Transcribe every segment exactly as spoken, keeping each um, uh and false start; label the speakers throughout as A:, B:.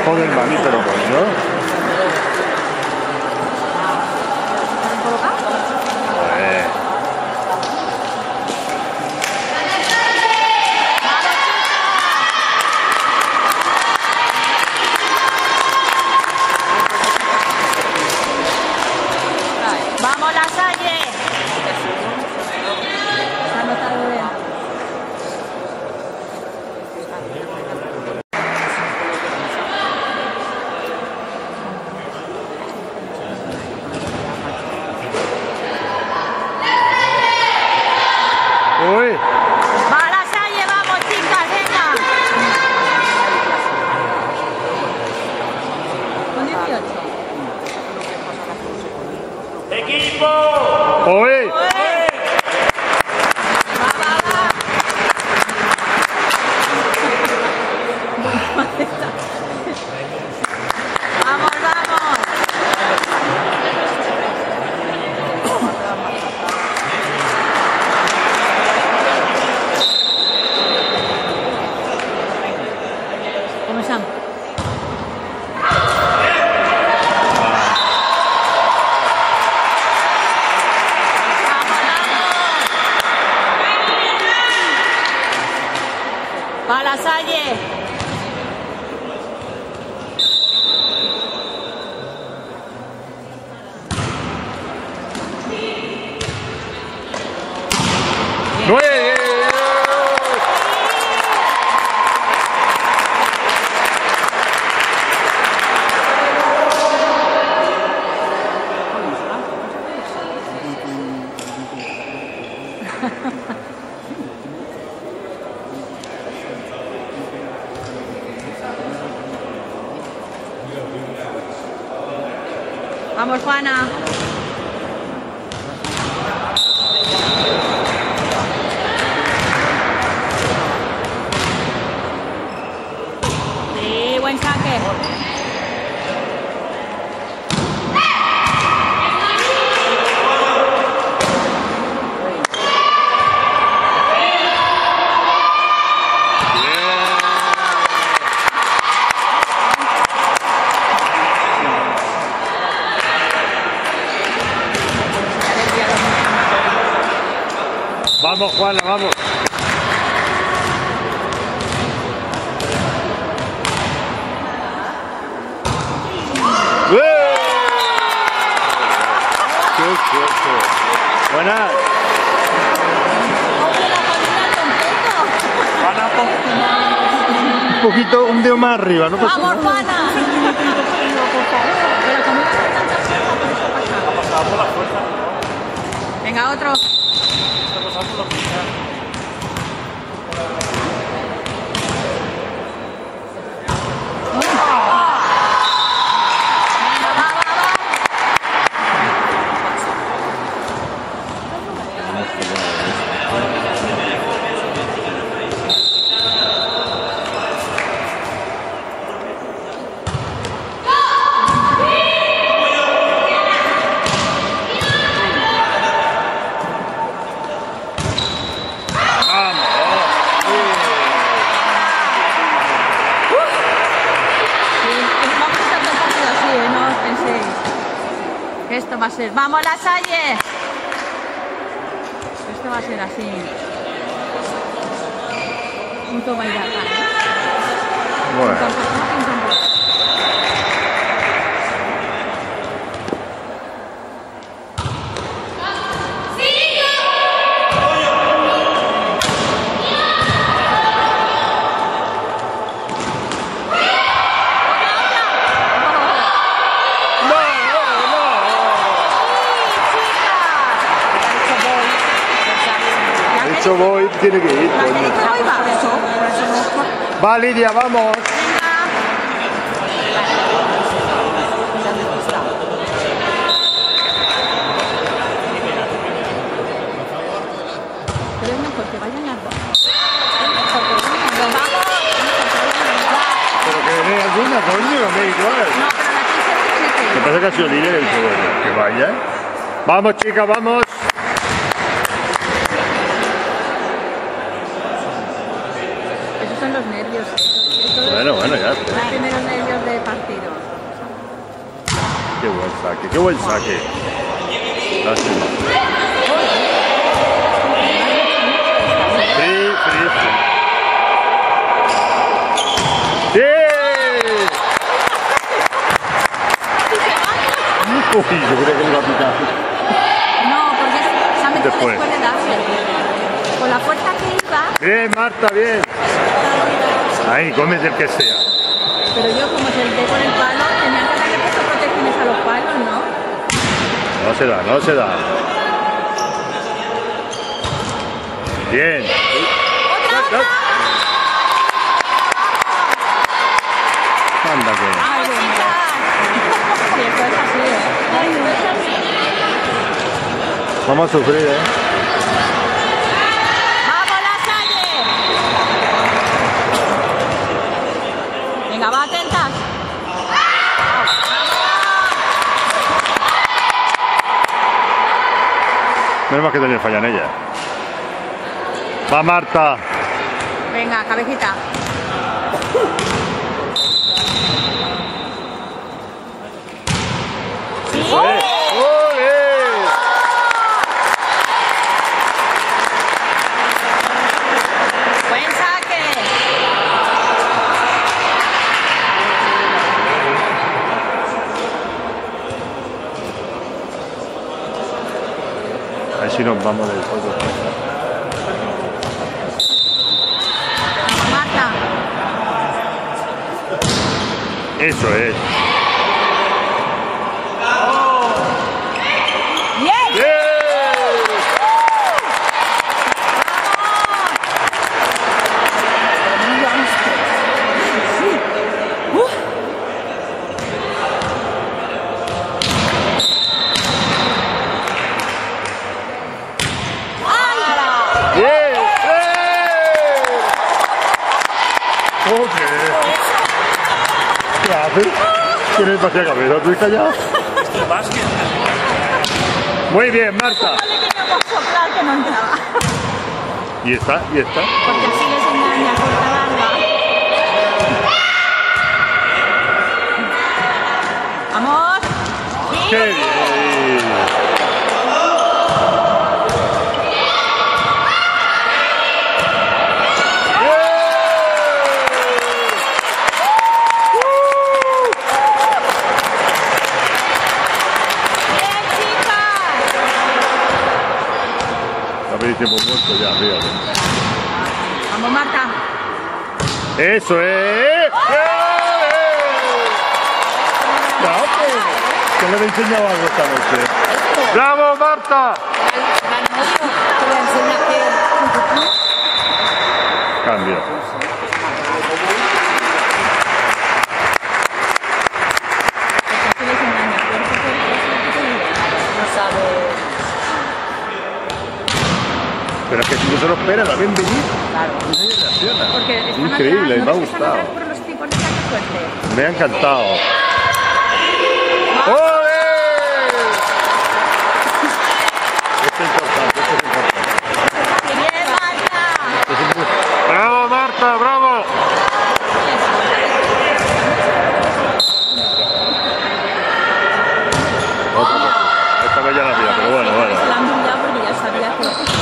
A: Joder, mami, pero coño. Joder.
B: ¡Vamos, La Salle! Se ha notado bien.
A: Uy.
B: ¡Va, La Salle! ¡Vamos, chicas! ¡Venga! Con dieciocho.
C: ¡Equipo!
A: Uy.
B: ¡Vamos, vamos! ¿Cómo están? ¡Va, La Salle!
A: Uy.
B: ¡Vamos, Juana! Sí, buen saque.
A: Vamos, Juana, vamos. ¡Eh! ¡Qué suerte! Buenas.
C: Juana,
A: Un poquito, un dedo más arriba, ¿no pasa
B: ¡Vamos,
A: nada?
B: Juana! Pero como no tiene tantas cosas,
C: ha pasado por la fuerza.
B: venga, otro.
C: Ha pasado por la fuerza.
B: Esto va a ser, ¡vamos, La Salle! Esto va a ser así. Un toma y daca.
A: Bueno. Hecho voy, tiene que ir, coño. Va, Lidia, vamos.
B: Pero es mejor que vayan las dos.
A: Pero que dé alguna, coño, no me da igual.
B: No, pero la quince tiene que
A: Me
B: ir.
A: parece que ha sido líder el juego, que vaya. Vamos, chicas, vamos.
B: Esos son los nervios. Esos-
A: Bueno, bueno, ya.
B: Los primeros nervios de
A: saque, qué buen saque. Lástima. Free, free, free. ¡Sí! Uy, yo creo que le va a picar.
B: No, porque se ha metido
A: Después.
B: después de darse. Con la fuerza que iba,
A: Bien, Marta, bien. Ahí, cómete el que sea.
B: pero yo como se le con el palo, tenían que haberle puesto protecciones a los palos, ¿no?
A: No se da, no se da. Bien.
B: ¡Otra, otra!
A: Anda que.
B: ¡Ay, venga! Sí, esto es así, ¿eh? Ay, no es así.
A: Vamos a sufrir, ¿eh?
B: ¡Vamos, La Salle! Venga, va, atentas.
A: Menos mal que también fallan ellas. Va Marta.
B: Venga, cabecita.
A: Eso es. ¡Ole!
B: Buen saque.
A: A ver si nos vamos del todo.
B: Marta.
A: Eso es.
B: ¡Bien!
A: ¡Bien! ¡Bien! ¡Eh! Joder. ¿Qué haces? ¿Tienes demasiada cabeza? ¿Tú estás ya?
C: Esto es básquet.
A: Muy bien, Marta.
B: No le queríamos soplar que no entraba.
A: ¿Y está? ¿Y está?
B: Porque así les engaña a corta larga. ¡Vamos! ¡Sí!
A: ¡Qué bien!
B: ¡Bien, chicas!
A: Habéis muerto ya, fíjate.
B: ¡Vamos, Marta!
A: ¡Eso es! ¡Bravo! ¿Qué le he enseñado algo esta noche? ¡Bravo, Marta! Cambio.
B: Porque así les engaña. No sabe.
A: Pero es que si no se lo espera, la ven venir.
B: Claro.
A: Y nadie reacciona.
B: Porque están
A: Increíble,
B: atrás,
A: me ha
B: ¿no ves que están
A: gustado.
B: atrás por los tipos de saque fuerte?
A: Me ha encantado.
B: ¡Vamos!
A: ¡Ole! Esto es importante, esto es importante.
B: ¡Bien, Marta!
A: Esto es muy- ¡Bravo, Marta! ¡Bravo! Otra cosa. Esta vez ya la hacía, pero bueno, bueno.
B: Se la han brillado porque ya sabía que...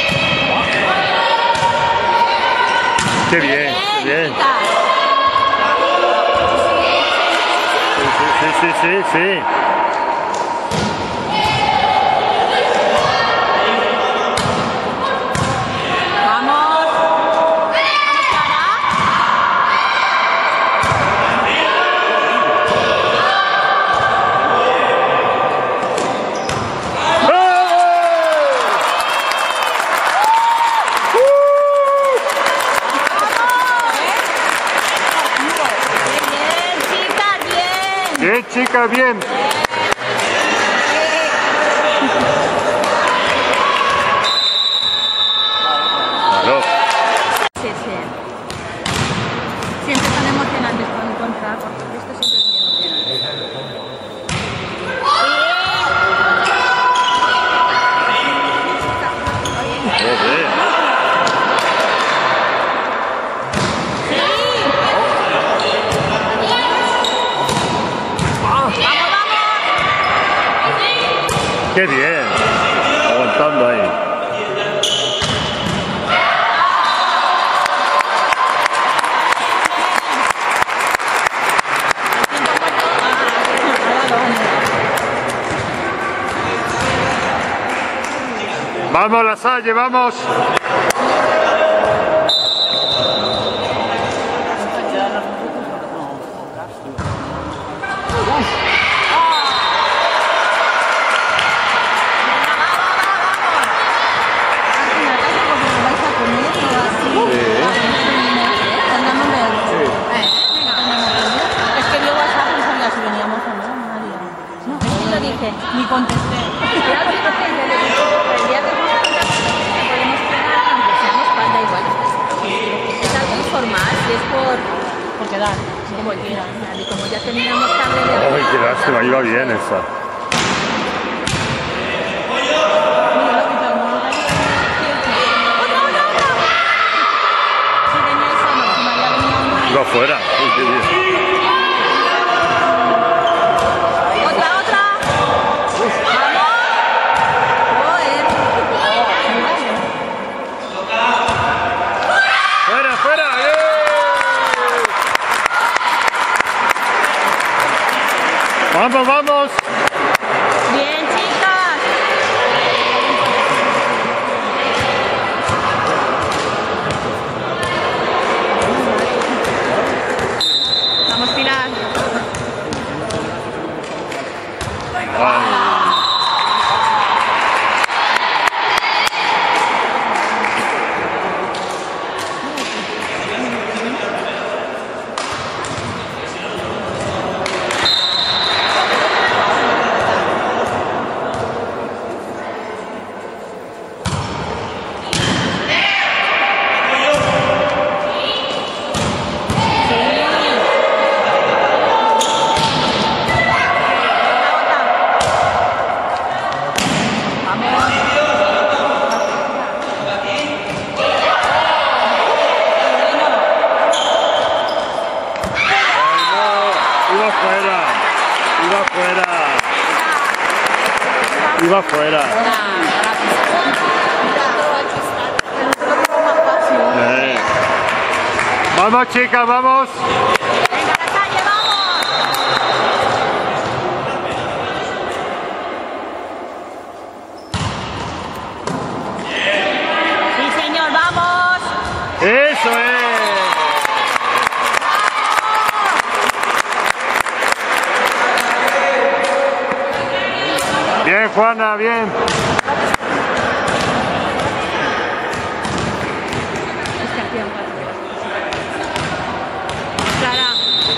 A: ¡Qué bien! ¡Qué bien!
B: chicas.
A: Sí, sí, sí, sí, sí.
B: ¡Vamos! ¡Vamos, Clara! ¡Bien, chicas, bien!
A: Bien, chica, bien. Claro.
B: Sí, sí. Siempre son emocionantes cuando encontrar, porque esto siempre es muy emocionante.
A: Joder.
B: ¡Sí! ¡Vamos, vamos!
A: Qué bien. Aguantando ahí. Vamos, La Salle, vamos.
B: Ni contesté. Ya le dije, el día que podemos quedar, aunque seamos pan, da igual. Es algo informal, si es por, por quedar, como quiera. Y como ya terminamos tarde, ya...
A: Ay, qué lástima, iba bien esa. Iba fuera. Uy, qué bien. Vamos, vamos.
B: Bien, chicas. Vamos, Pilar.
A: Ay. Iba fuera. Eh. Vamos, chicas, vamos.
B: Venga, La Salle, vamos. Sí, señor, vamos.
A: Eso es. Bien, Juana, bien.
B: Clara.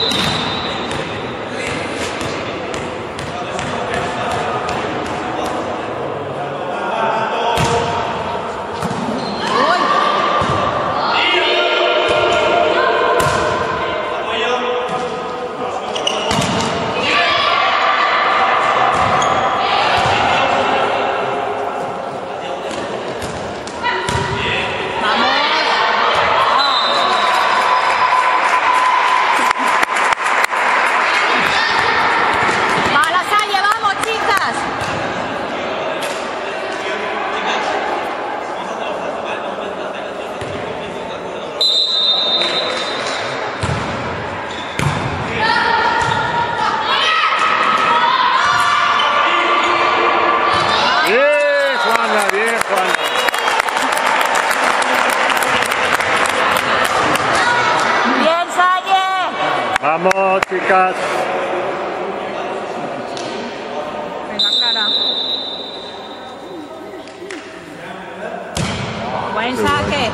A: Vamos, chicas.
B: Venga, Clara. Buen saque.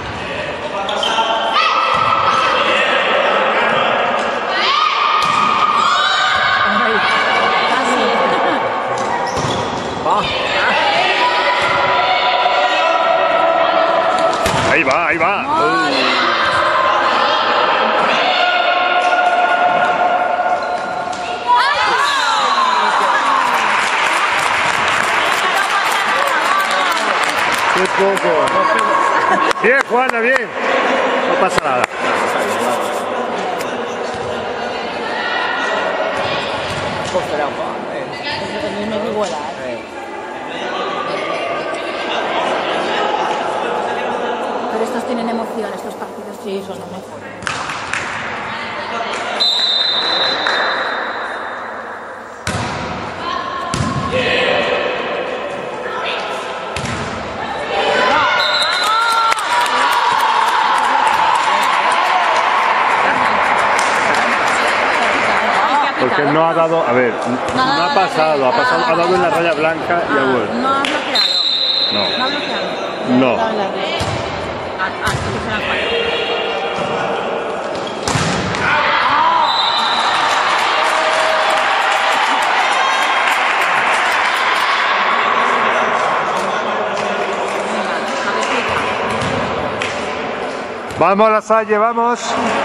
A: Ahí va, ahí va. Uh. Qué poco. Bien, Juana, bien. No pasa nada.
D: Costerà un po', eh.
B: Eso también me digo la. emoción estos partidos.
D: Sí, son emoción.
A: Porque no ha dado, a ver, no ha pasado, ha pasado, ha dado en la raya blanca y ha vuelto.
B: No ha bloqueado.
A: No.
B: No ha bloqueado.
A: No.
D: Estaba en la red.
B: Ah, ah, entonces será cuatro.
A: Vamos, La Salle, vamos.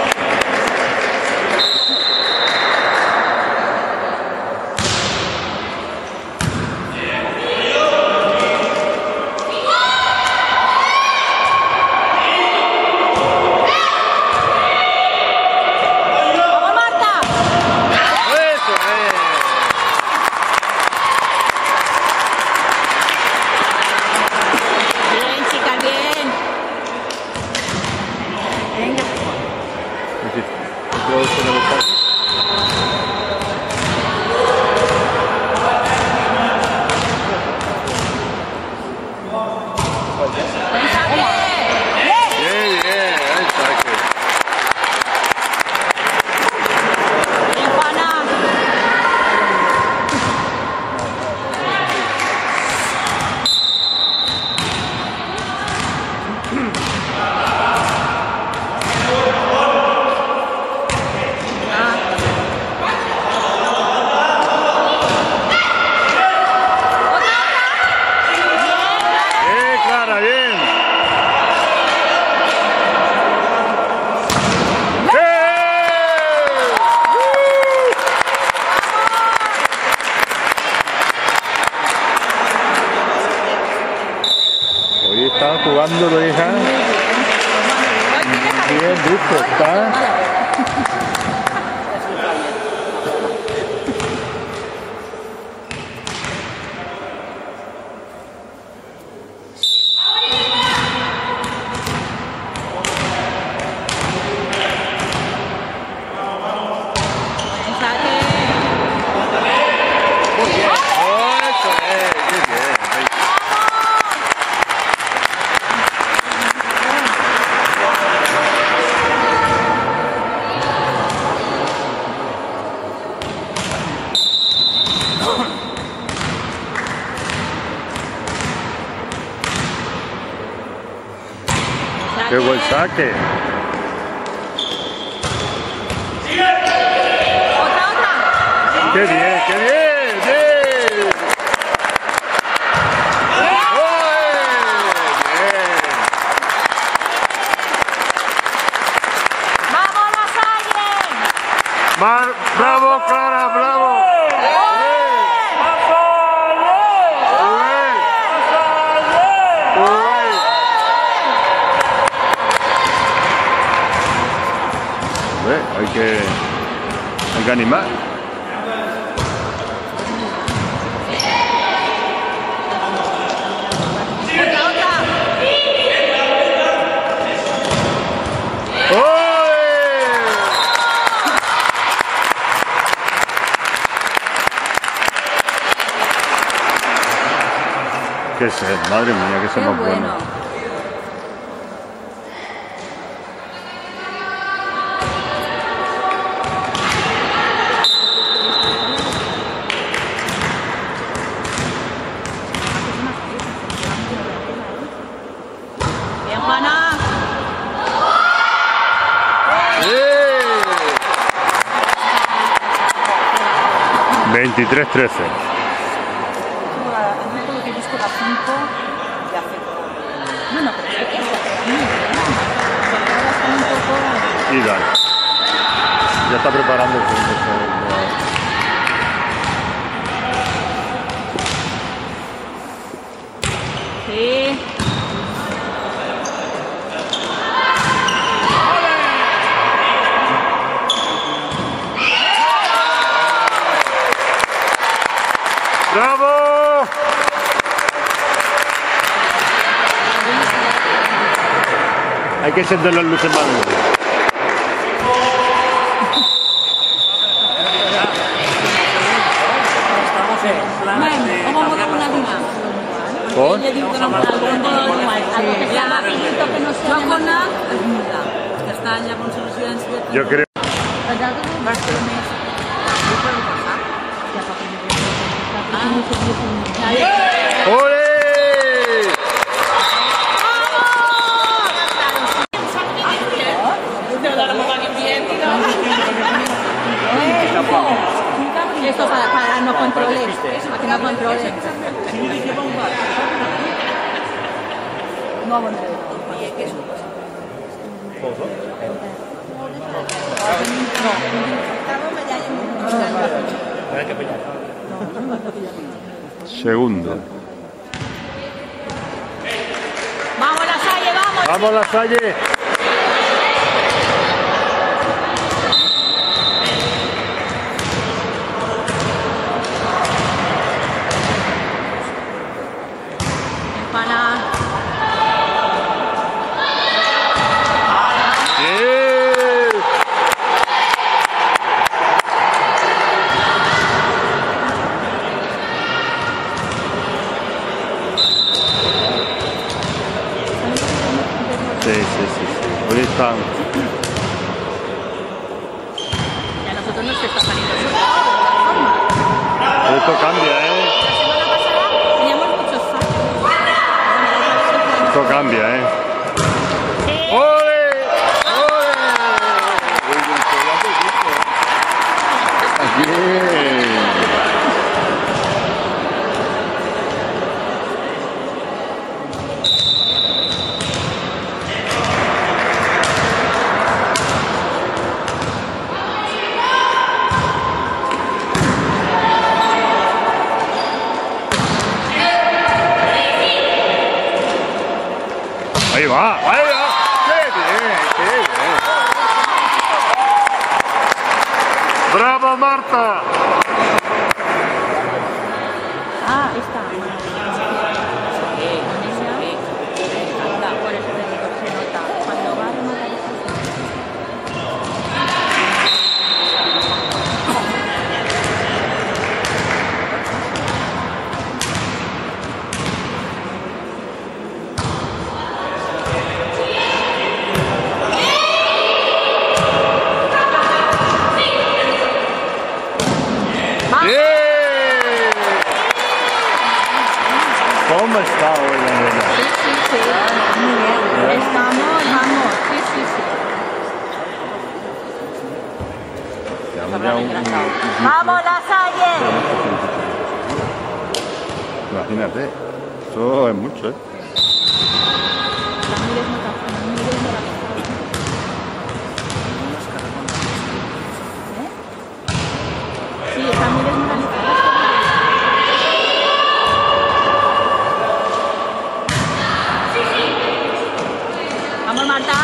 A: Jugando lo hija. Bien visto está. ¡Qué buen saque!
B: ¡Otra, otra!
A: ¡Qué bien, qué bien! ¡Bien!
B: ¡Vamos, La Salle!
A: Mar, ¡bravo, Clara, bravo! Hay que, hay que animar.
B: ¡Otra, otra!
A: ¡Qué sed! Madre mía, que somos
B: ¡Qué bueno!
A: buenos.
B: ¡Bien, Juana!
A: veintitrés trece.
D: Lo que busco la cinco y hace todo.
B: Bueno, pero es que eso es muy
A: Y dale. Ya está preparando el punto.
B: Sí.
A: ¡Bravo! Hay que encender las luces más duras.
C: Estamos en plan de
B: ¿Cómo
C: cambiar
B: una
C: las cosas.
B: dinámica?
A: ¿Con?
B: Ella diu que no algo de igual, algo que sea rapidito, que no sea...
D: Jo conec és Muda, que està allà amb una residència de...
A: Yo creo. ¡Ole!
B: Esto para, para no controles, para que no controles. No, bueno.
A: Segundo.
B: Vamos, La Salle, vamos.
A: ¡Vamos, La Salle!
B: Para...
A: Sí, sí, sí, sí. Hoy están.
B: Y a nosotros nos está saliendo eso.
A: Esto cambia, ¿eh?
B: La semana pasada teníamos muchos fallos.
A: Esto cambia, ¿eh?
B: Sí.
A: ¡Ole! ¡Ole! Bien. Ahí va, ahí va. ¡Qué bien, qué bien! ¡Bravo, Marta!
B: Ah, esta. Por eso te digo que se nota. Cuando va a rematar
A: ¿Cómo está hoy la nena?
B: Sí, sí, sí. Muy bien. Estamos, vamos. Sí, sí, sí.
A: Ya, un- un- un-
B: ¡Vamos, La Salle!
A: Imagínate, eso es mucho, ¿eh?
B: Ramírez no está- Ramírez no la- ¿Eh? Sí, Ramírez no la- Vamos, Marta.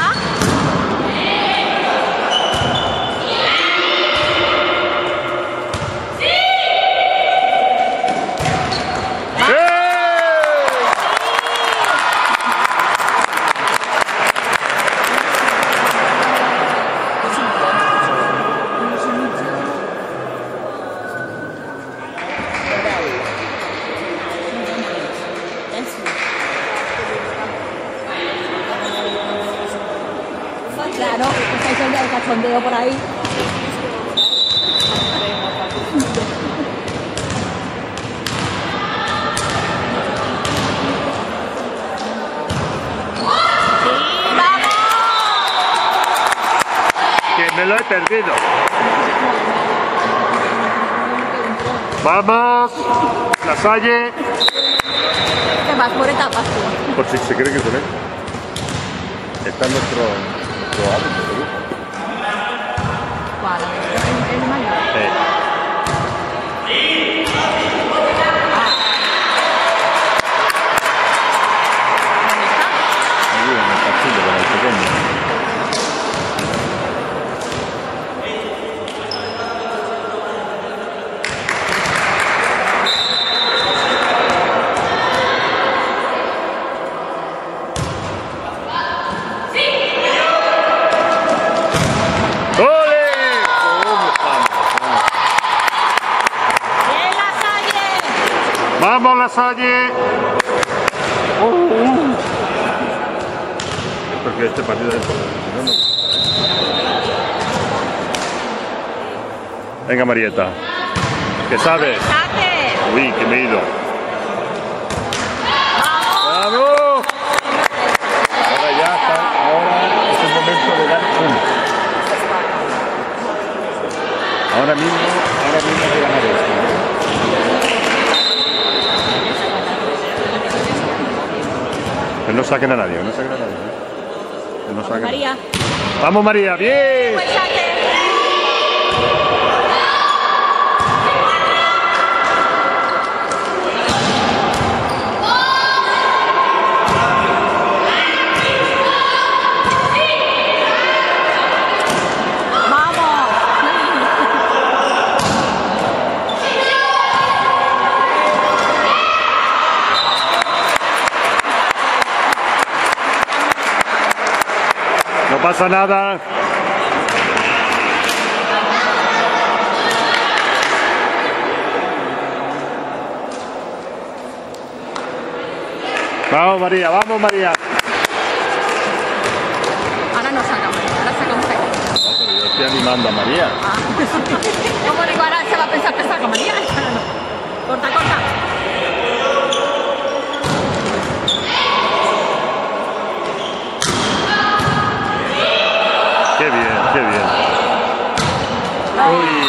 B: Claro, estáis el del cachondeo por ahí. ¡Sí, vamos!
A: Que me lo he perdido. ¡Vamos! La Salle.
B: Te vas por etapas tú.
A: Por si se cree que se ve. Está en nuestro, nuestro hábito, ¿sí?
B: Vale, el, el mayor.
A: Sí. Muy bien, el castillo con el pequeño.
B: Sí.
A: Vasalle. Uh, uh. Porque este partido es... Venga, Marieta. ¿Qué sabes? Uy, que me he ido. ¡Bravo! Ahora ya está. Ahora es el momento de dar uno. Ahora mismo, ahora mismo hay que ganar esto. Que no saquen a nadie, no saquen a nadie. Que no saquen.
B: María.
A: Vamos, María, bien.
B: Pues saque.
A: No pasa nada. Vamos, María, vamos, María.
B: Ahora no saca María, ahora sacamos a ella.
A: No, pero yo estoy animando a María.
B: Ah. ¿Cómo digo? Ahora se va a pensar que saca María. Corta, corta.
A: Qué bien, qué bien. Uy.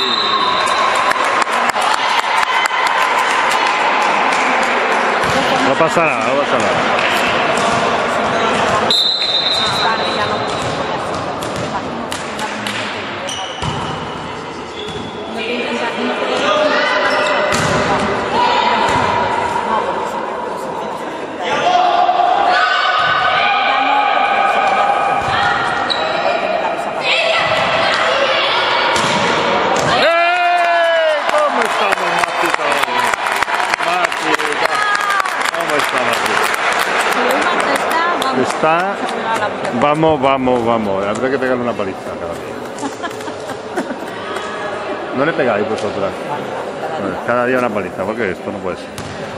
A: No pasa nada, no pasa nada. Está, vamos, vamos, vamos. Habrá que pegarle una paliza cada día. No le pegáis vosotras. Bueno, cada día una paliza, porque esto no puede ser.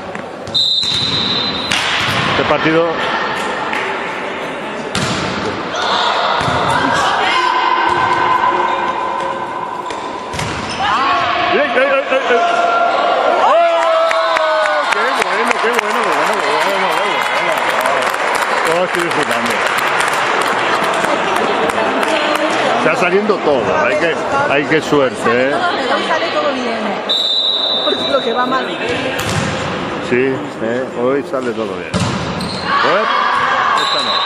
A: Este partido. ¡Ay, ay, ay, ay! ¡Oh! ¡Qué bueno, qué bueno, qué bueno, qué bueno, qué bueno! Todo estoy disfrutando. Está saliendo todo, hay que, hay que suerte, ¿eh?
B: Hoy sale todo bien, porque lo que va mal.
A: Sí, ¿eh? Hoy sale todo bien. Pues, esta no.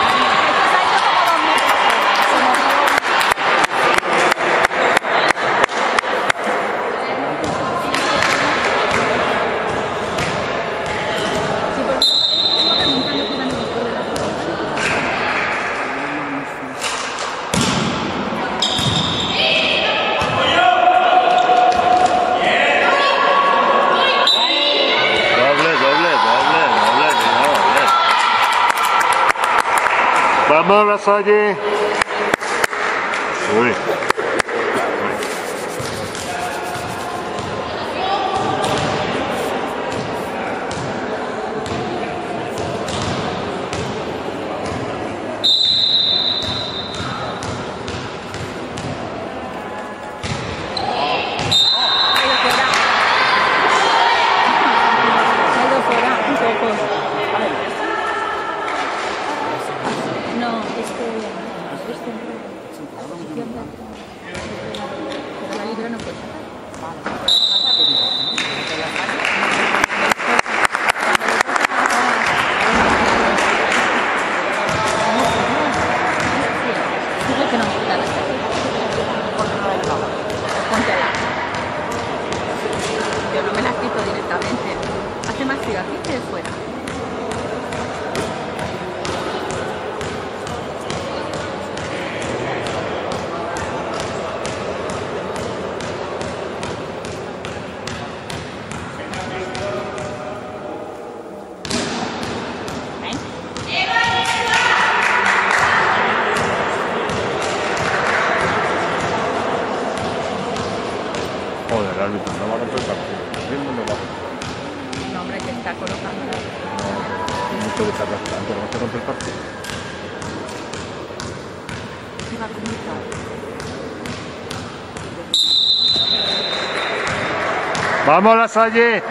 A: Vamos, Vasalle. Uy.
B: No, este... este...
A: puede tardar tanto, no te rompe el partido.
D: Iba a comunicar.
A: ¡Vamos, La Salle!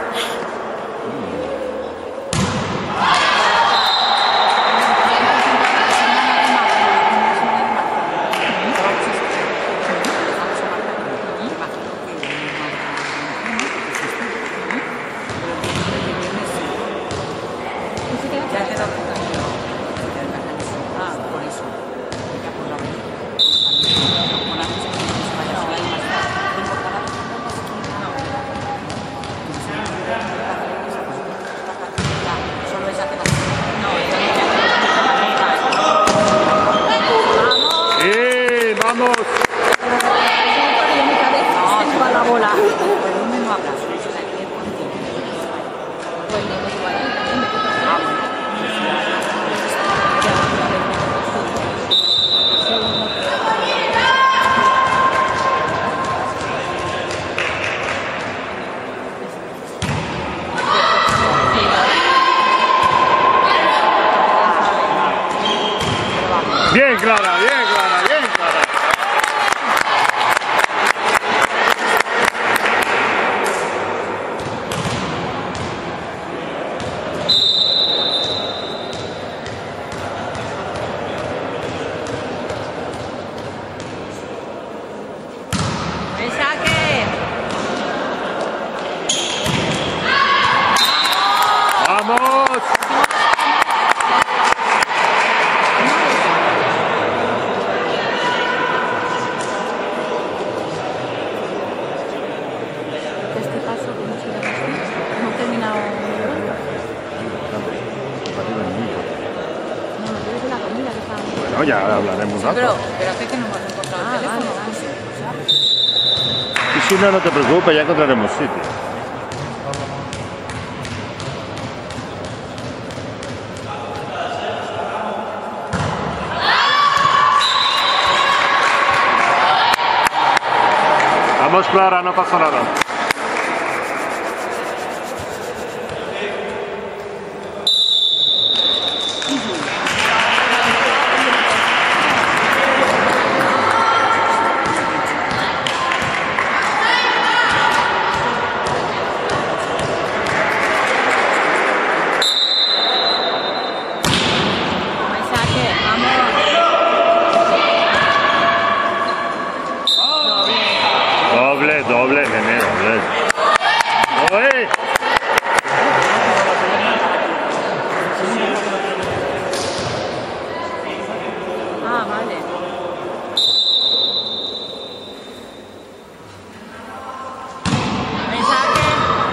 A: Bien, Clara, bien, Clara, bien, Clara.
B: ¡Buen saque!
A: ¡Vamos!
B: Este paso que hemos ido así, hemos terminado. No, no, pero es de la comida que estábamos.
A: Bueno, ya hablaremos
D: Pero,
A: algo.
D: espérate que no hemos encontrado
B: Ah,
D: el teléfono.
B: vale, vale.
A: Y si no, no te preocupes, ya encontraremos sitio. Vamos, Clara, no pasa nada.
B: Buen saque, vamos.
A: Doble, doble, nene, doble. ¡Oye!
B: Ah, vale. Buen saque.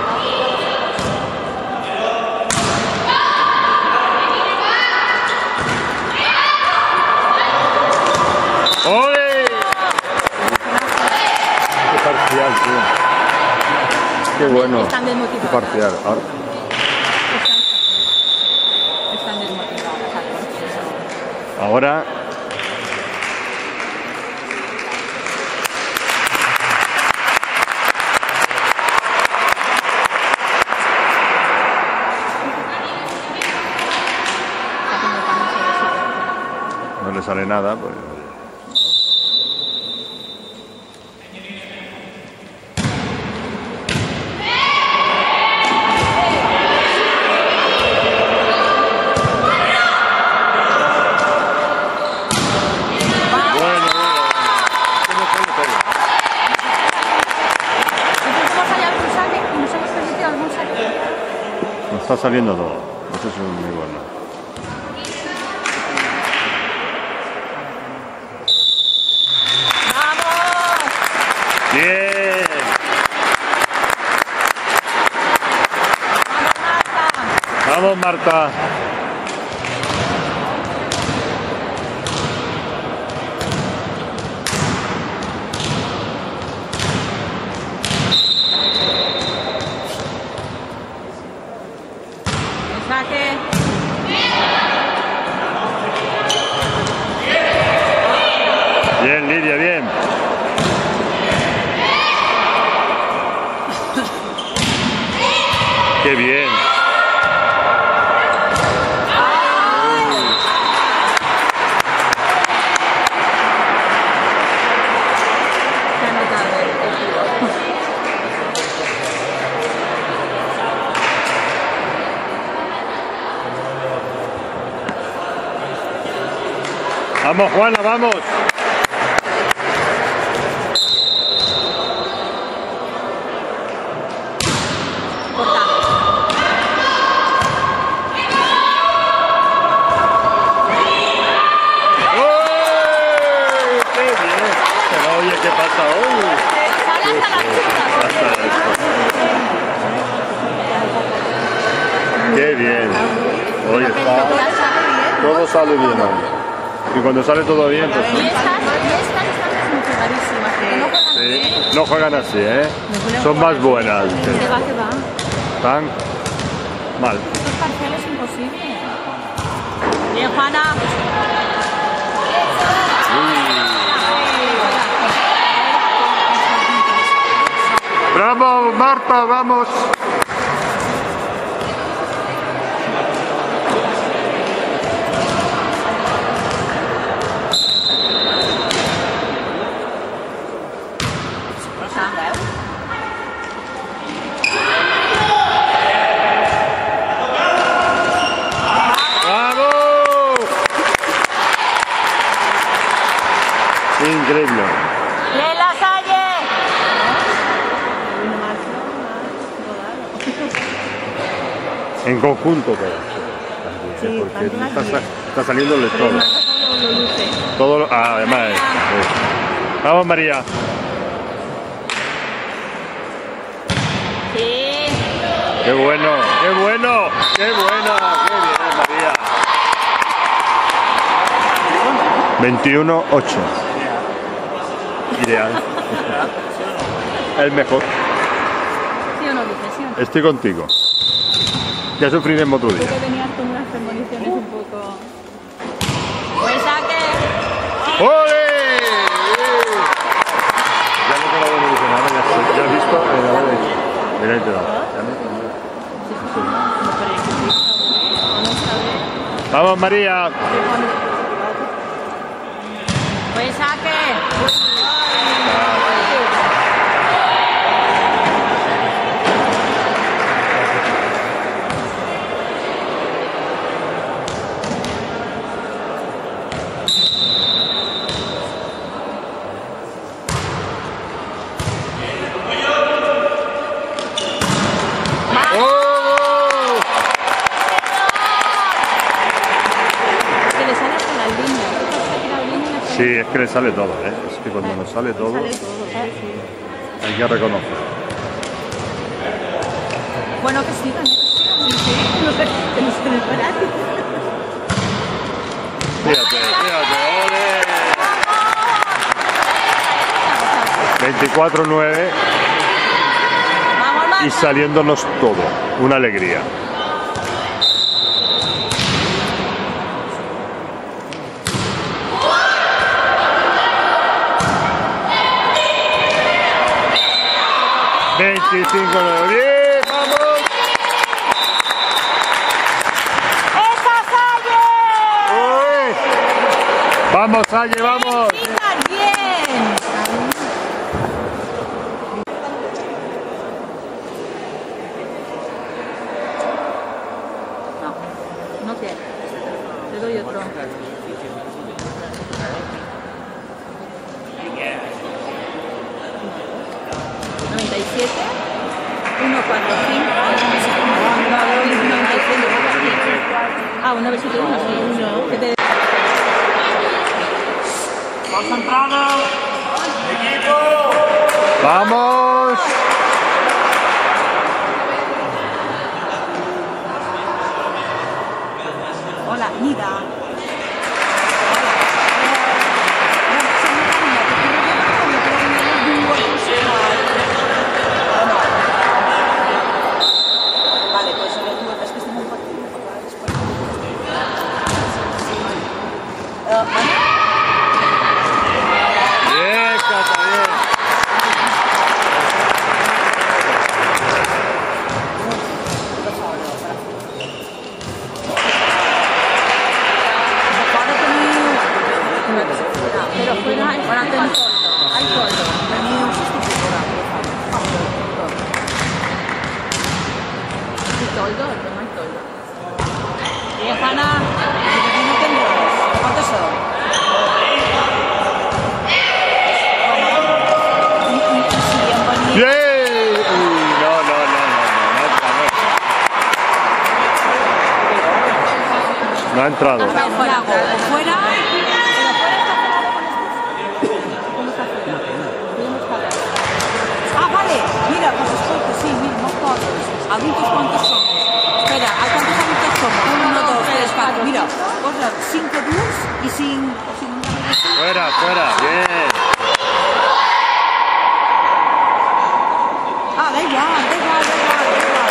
A: ¡Oye! Qué parcial, tío. Qué bueno.
B: Están desmotivados.
A: Qué parcial. Ahora,
B: Están desmotivados.
A: ahora no le sale nada, pues. Bueno, bueno.
B: ¿Cómo sale algún saque? ¿Y nos hemos permitido algún saque?
A: Nos está saliendo todo. Eso es muy bueno.
B: ¡Vamos!
A: Bien. Vamos, Marta.
B: Buen saque.
A: Bien, Lidia, bien. Qué bien. Vamos, Juana, vamos.
B: Corta.
A: ¡Uy! ¡Qué bien! Pero oye, ¿qué pasa hoy?
B: Sale hasta las puntas.
A: Hasta esto. ¡Qué bien! Oye, está... todo sale bien hoy. Y cuando sale todo bien, pues...
B: Y estas, y estas están como clarísimas, porque no juegan
A: Sí,
B: bien.
A: no juegan así, ¿eh? Son más buenas.
B: Que va, que va.
A: Están mal.
B: Estos parciales es imposible. Bien, Juana.
A: ¡Bravo, Marta! ¡Vamos! Increíble.
B: ¡Lela Salle!
A: En conjunto todo.
D: Sí,
A: porque
D: tanto
A: está,
D: aquí.
A: sa- está saliéndole todo.
B: Lo luce.
A: Todo lo- ah, además. eh, sí. Vamos, María.
B: Sí.
A: Qué bueno, qué bueno, qué bueno, qué bien, María. veintiuno ocho. Ideal. El mejor.
B: ¿Sí o no, dice? ¿Sí o no?
A: Estoy contigo. Ya sufriremos otro día.
B: Que venías con unas premoniciones un poco... Pues saque.
A: ¡Ole! Ya no te lo voy a decir nada, ya, sé, ya has visto el hora de... Mira, ahí te da. Vamos, María.
B: Pues saque.
A: ¡Oh!
B: Que le sale hasta las líneas.
A: Sí, es que le sale todo, ¿eh? Es que cuando nos sale todo,
B: Sale todo, sí.
A: hay que reconocer.
B: Bueno, que sigan, ¿eh? Sí, sí. No sé, que no se me para.
A: Fíjate, fíjate, ole. veinticuatro nueve
B: Vamos,
A: y
B: Marta.
A: saliéndonos todo. Una alegría. veinticinco nueve. ¡Bien! ¡Vamos!
B: ¡Esa Salle!
A: ¡Uy! ¡Vamos, Salle, vamos!
B: ¡Chicas, bien! No, no quiero. Te doy otro. noventa y siete, ciento cuarenta y cinco, noventa y siete. Ah, un noventa y siete, uno, sí. ¿Qué te...
C: Concentrado. Equipo.
A: ¡Vamos!
B: Hola, Nida.
D: Vale, pues solo tú, es que estoy muy partido.
A: Bien, Cata, bien.
B: Pero fuera, ahora tengo toldo. Hay toldo. ¿Hay toldo? No hay toldo. Bien, Juana.
D: ¿Cuántos son?
A: No ha entrado.
B: Ah,
D: Está fuera, o fuera. Ah, vale, mira, pues escolta, sí, mira, más cosas. Adultos, ¿cuántos somos? Espera, ¿a cuántos adultos somos? Uno, dos, tres, cuatro. Mira, posa cinc adults i cinc...
A: Fuera, fuera, bien.
D: Ah, da igual, da igual, da igual, da igual.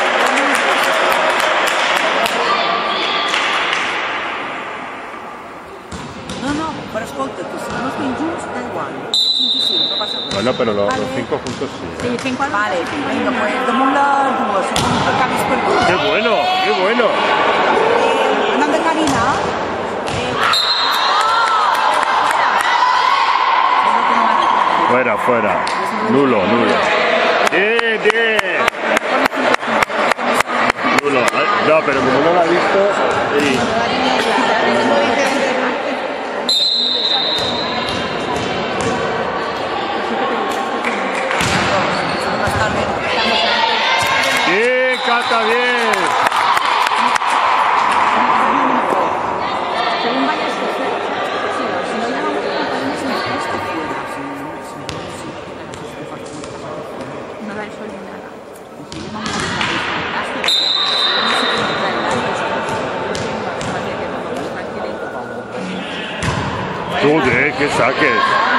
D: No, no, però escolta, que si no estem junts, da igual. cinc i cinc, no passa res.
A: Bueno, pero los,
D: Vale.
A: los cinco juntos sí.
B: Sí, cinc al
D: Vale, vinga, pues damunt les dues, si no acabis perdut.
A: ¡Qué bueno! ¡Qué bueno!
D: Anant de Carina.
A: Fuera, fuera. Nulo, nulo. Bien, bien. Nulo. No, pero como no lo ha visto, sí. Bien, Cata, bien.
B: Según vayas que sí, si no llamamos a podemos ir a esto. No da el sol ni nada.
A: Joder, qué saques.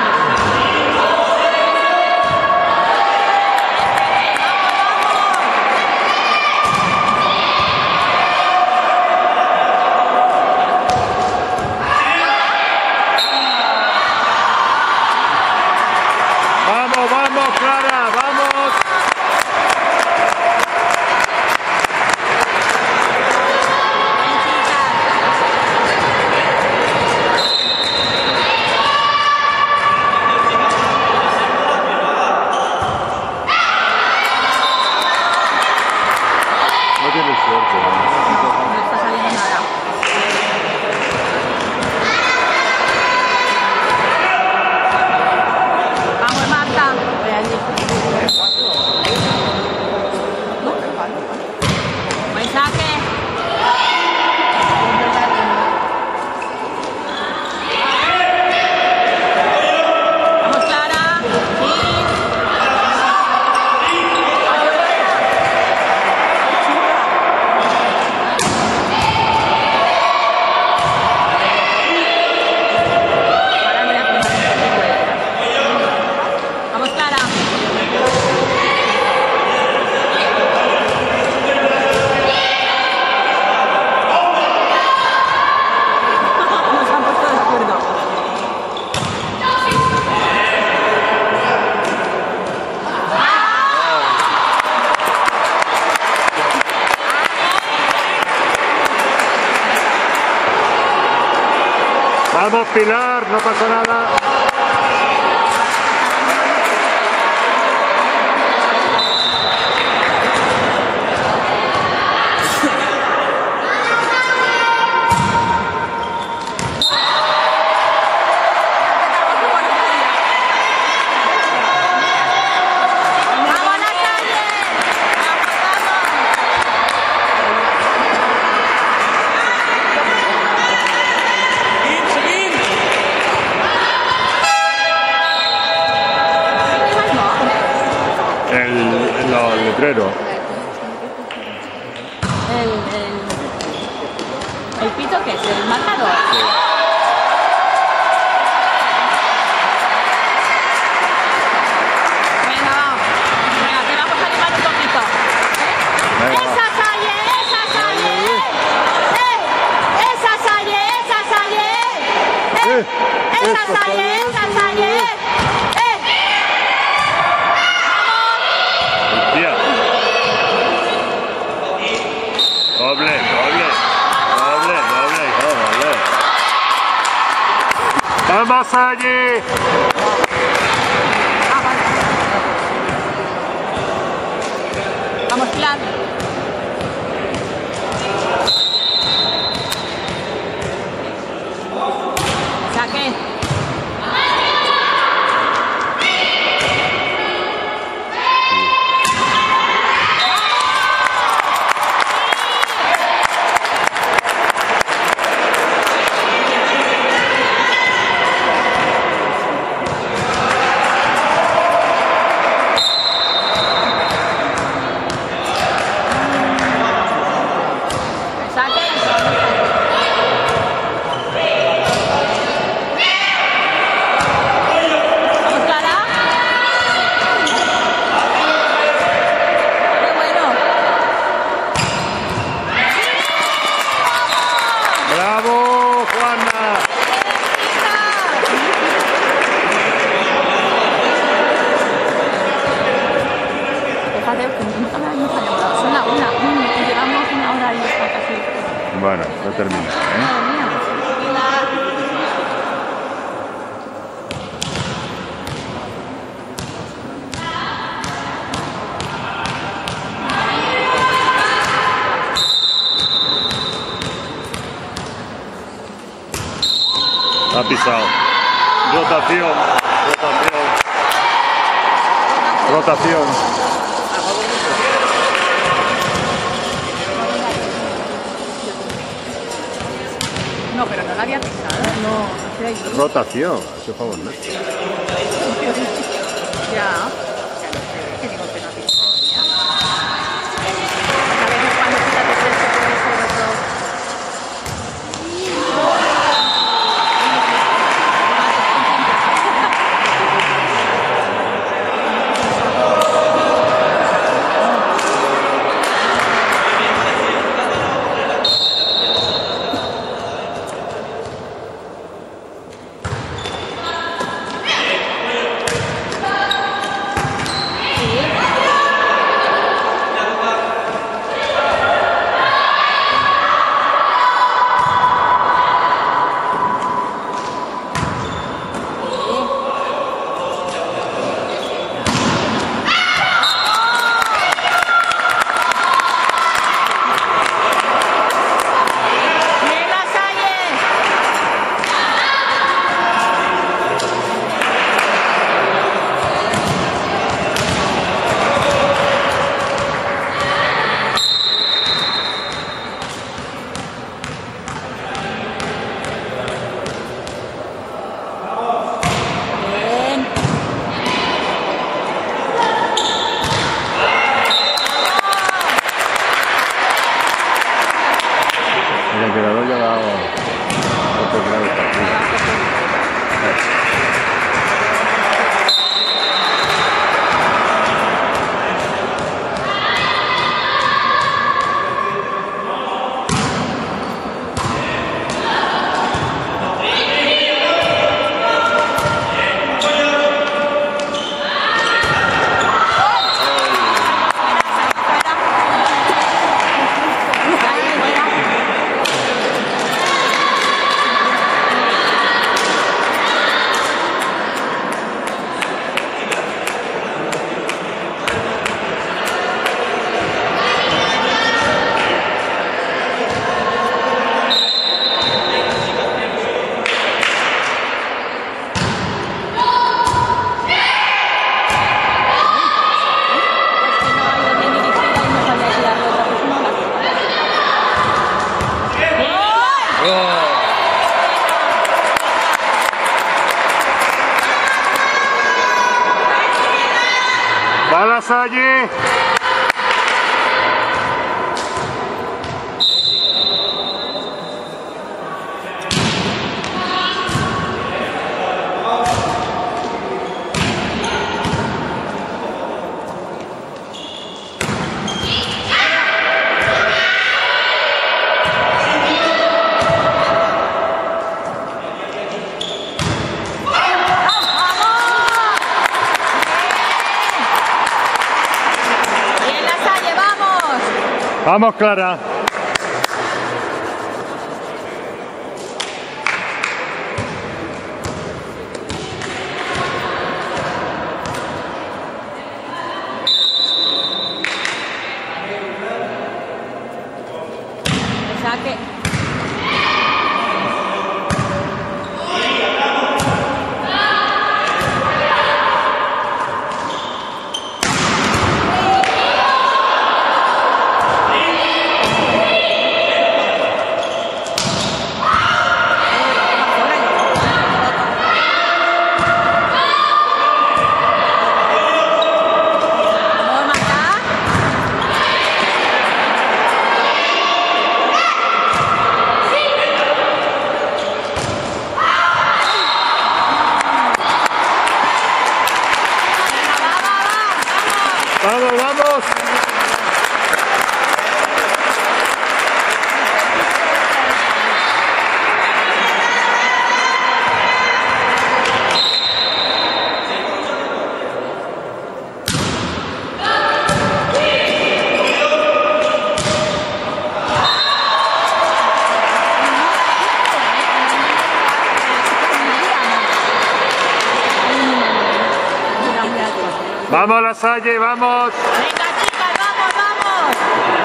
A: Vamos, vamos, Clara, vamos. No tienes suerte, ¿no?
B: No está saliendo nada. Vamos, Marta. Buen saque. Vamos, Clara. Sí. Para Andrea, vamos, Clara.
D: Nos han puesto de acuerdo.
A: Vamos, Pilar, no pasa nada.
B: ¡Vamos, Natalia!
A: El, no, el letrero.
B: El, el, el pito que es el marcador. Venga, vamos. Venga, te vamos a animar un poquito.
A: Venga, va.
B: ¡Esa Salle! ¡Esa Salle! ¡Eh! ¡Esa Salle! ¡Esa Salle! ¡Eh!
A: Eh,
B: ¡Esa
A: eso,
B: Salle!
A: eso,
B: ¡Esa
A: eso,
B: Salle!
A: eso.
B: ¡Eh!
A: Hostia. Doble, doble. Doble, doble, doble. ¡Vamos allí!
B: Vamos, Pilar. Saque. Saque y saque. Vamos, Clara. Qué bueno.
A: ¡Bravo, Juana!
D: Fíjate que nunca me había fallado. Son la una, una, y llevamos una hora y está casi.
A: Bueno, no termina, ¿eh?
D: Madre mía.
A: Ha pisado. Rotación, rotación. Rotación.
D: No, pero no la había pisado. No, no sé ahí.
A: Rotación, eso favor, ¿no?
D: Ya. Que digo que no ha pisado ya. A veces cuando pisa te crees que puede ser otro.
A: El emperador ya ha dado otro grado de partido. ¡Va la Salle! Vamos, Clara.
B: Saque.
A: Vamos, La Salle, vamos.
B: Venga, chicas, vamos, vamos.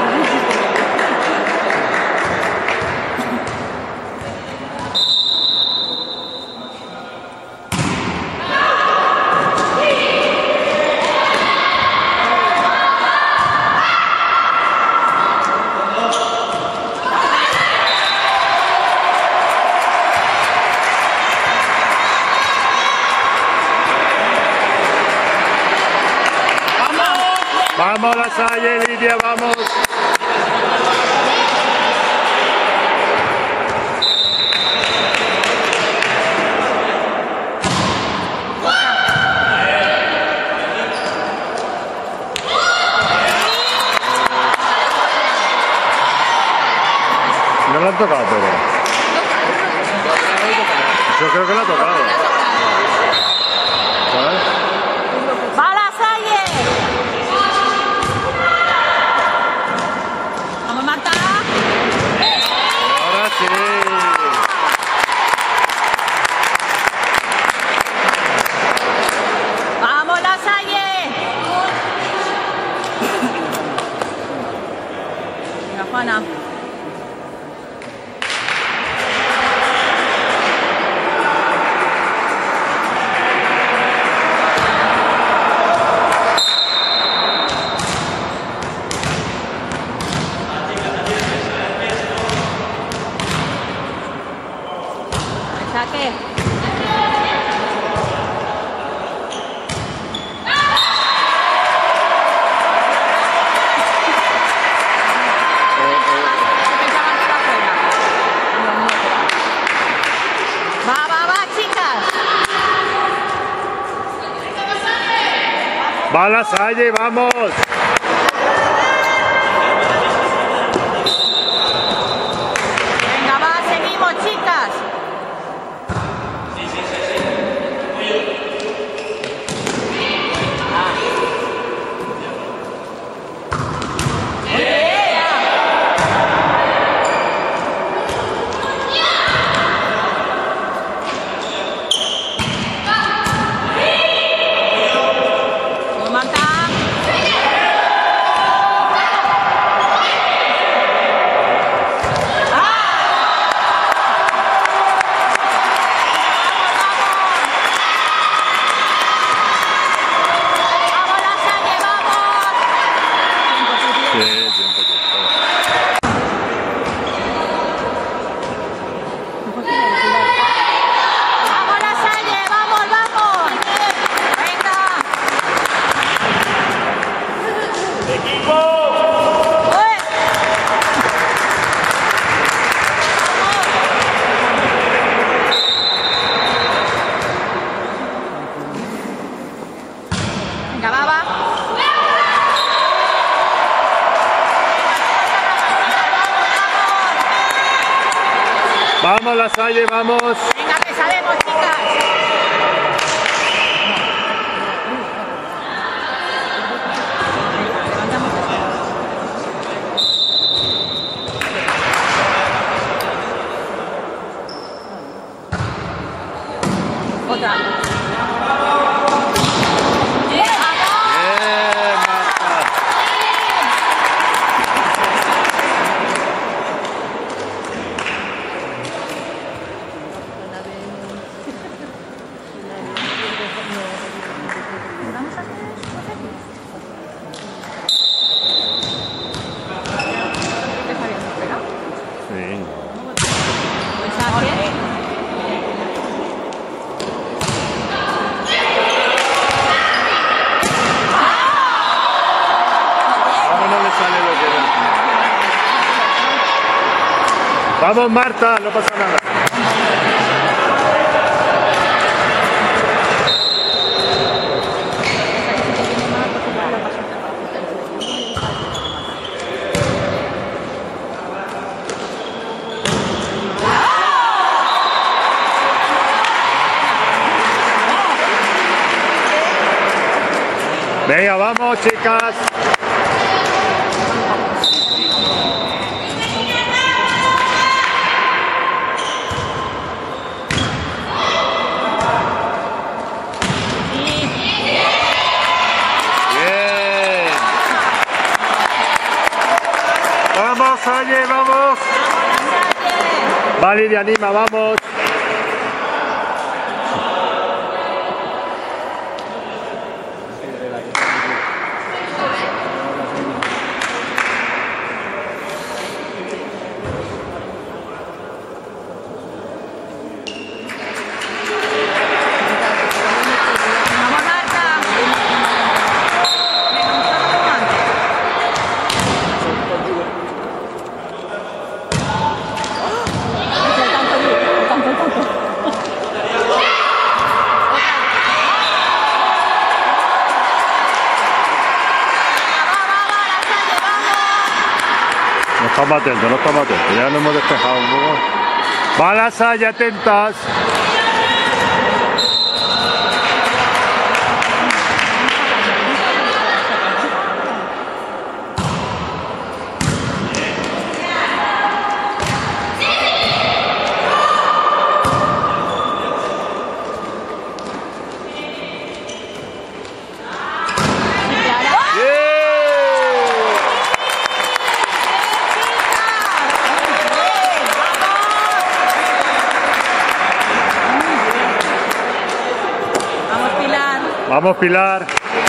A: Vamos, La Salle, Lidia, vamos. No lo han tocado, pero... Yo creo que lo ha tocado. ¿Sabes?
B: ¡Va La Salle! ¡Vamos, Marta!
A: Ahora sí.
B: ¡Vamos, La Salle! Venga, Juana. Saque. Va, va, va, chicas.
A: Va, La Salle, vamos.
B: Venga, va, seguimos, chicas. Vamos, Marta. ¡Vamos, La Salle, vamos!
A: Sí, tiempo, tiempo.
B: ¡Vamos, La Salle, vamos, vamos! ¡Venga!
C: Equipo.
B: ¡Uy! Venga, va, va.
A: Vamos, La Salle, vamos.
B: Venga, que sabemos, chicas. Otra.
A: Bien, Marta. Sí.
B: Saque.
A: Ahora no le sale lo que da. Vamos, Marta, no pasa nada. Venga, vamos, chicas. Valeria, anima, vamos. No estamos atentos, no estamos atentos. Ya nos hemos despejado un poco. Va la Salle, atentas. Vamos, Pilar.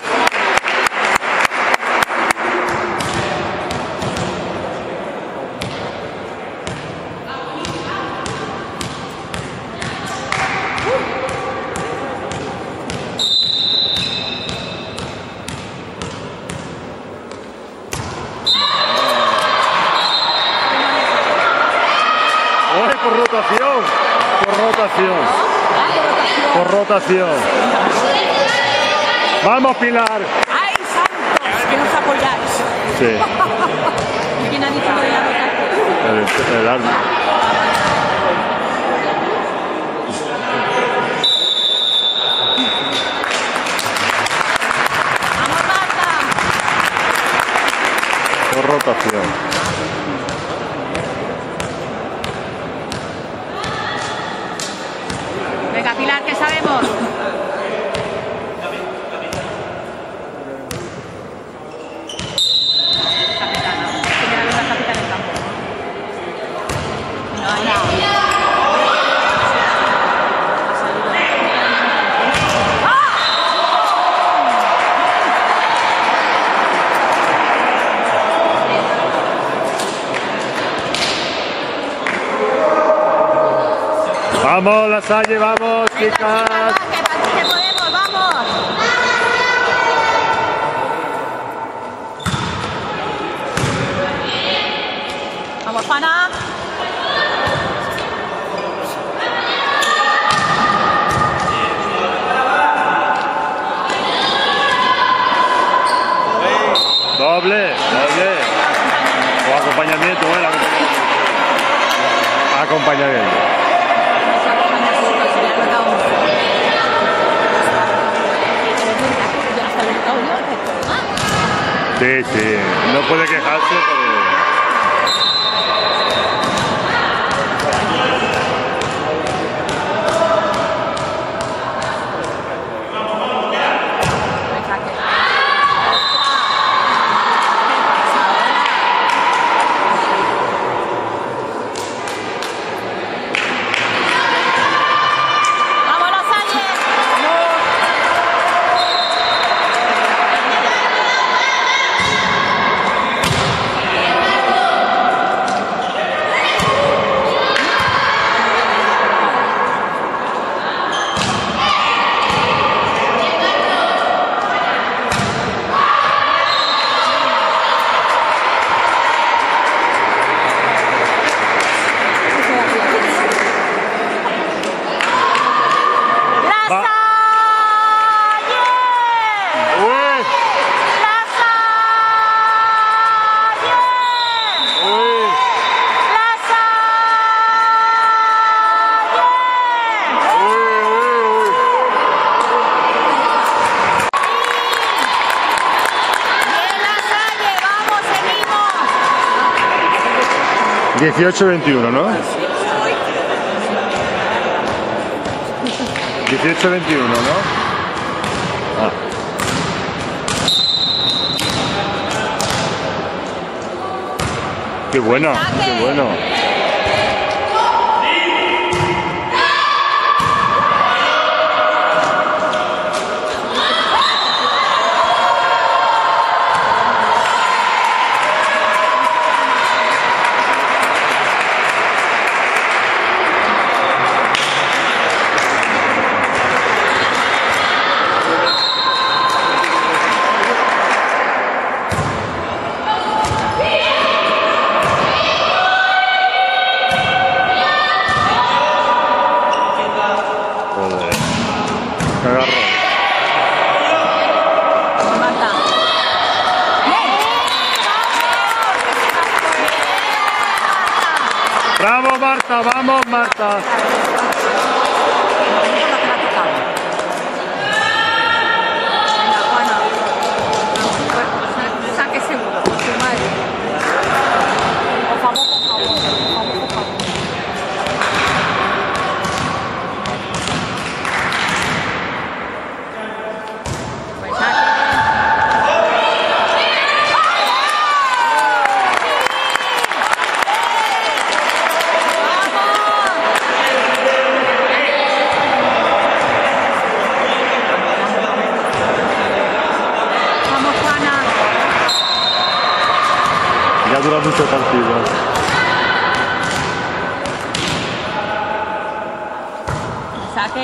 A: Oye, por rotación. Por rotación. Por rotación. Vamos, Pilar.
D: ¡Ay, santos! Que nos apoyáis.
A: Sí.
B: ¿Quién ha dicho lo de la rotación?
A: El, el árbitro.
B: ¡Vamos, Marta!
A: Por rotación.
B: Venga, Pilar, que sabemos.
A: Vamos, La Salle, vamos, chicas.
B: Que, que podemos, vamos. Vamos, Pana.
A: Doble, doble. O acompañamiento, ¿eh? Acompañamiento. Acompañamiento. Sí, sí, no puede quejarse porque... dieciocho veintiuno, ¿no? dieciocho veintiuno, ¿no? Ah. Qué bueno, qué bueno. Marta, vamos, Marta.
B: Venga, Juana. Saque seguro, por su madre.
D: Por favor, por favor, por favor, por favor.
B: Pues saque.
D: Vamos, Juana.
A: Ya dura mucho el partido.
B: Saque.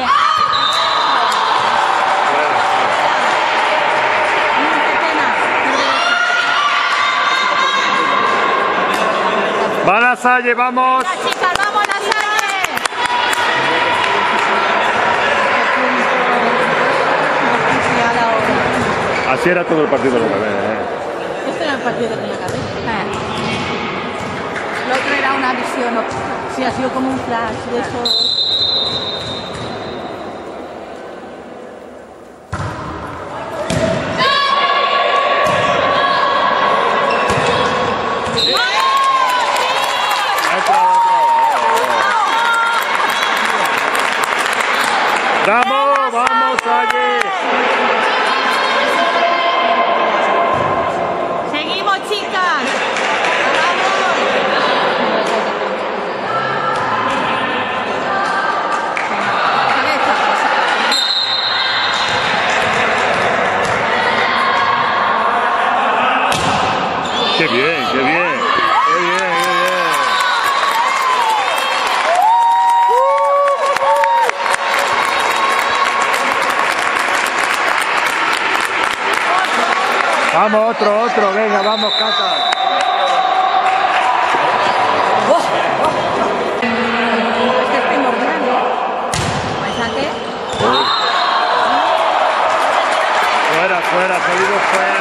A: Va la Salle, vamos.
B: Las chicas, vamos a la Salle.
A: Así era todo el partido lo que ve, ¿eh?
D: Este era el partido que tenía que haber.
B: Eh. Lo otro era una visión.
D: Sí, ha sido como un flash de esos.
A: ¡Vamos, vamos, Salle!
B: Seguimos, chicas.
A: ¡Qué bien, qué bien! ¡Qué bien, qué bien! Vamos, otro, otro, venga, vamos, Cata.
B: Este es primordial, ¿no? Pues saque.
A: Fuera, fuera, salido fuera.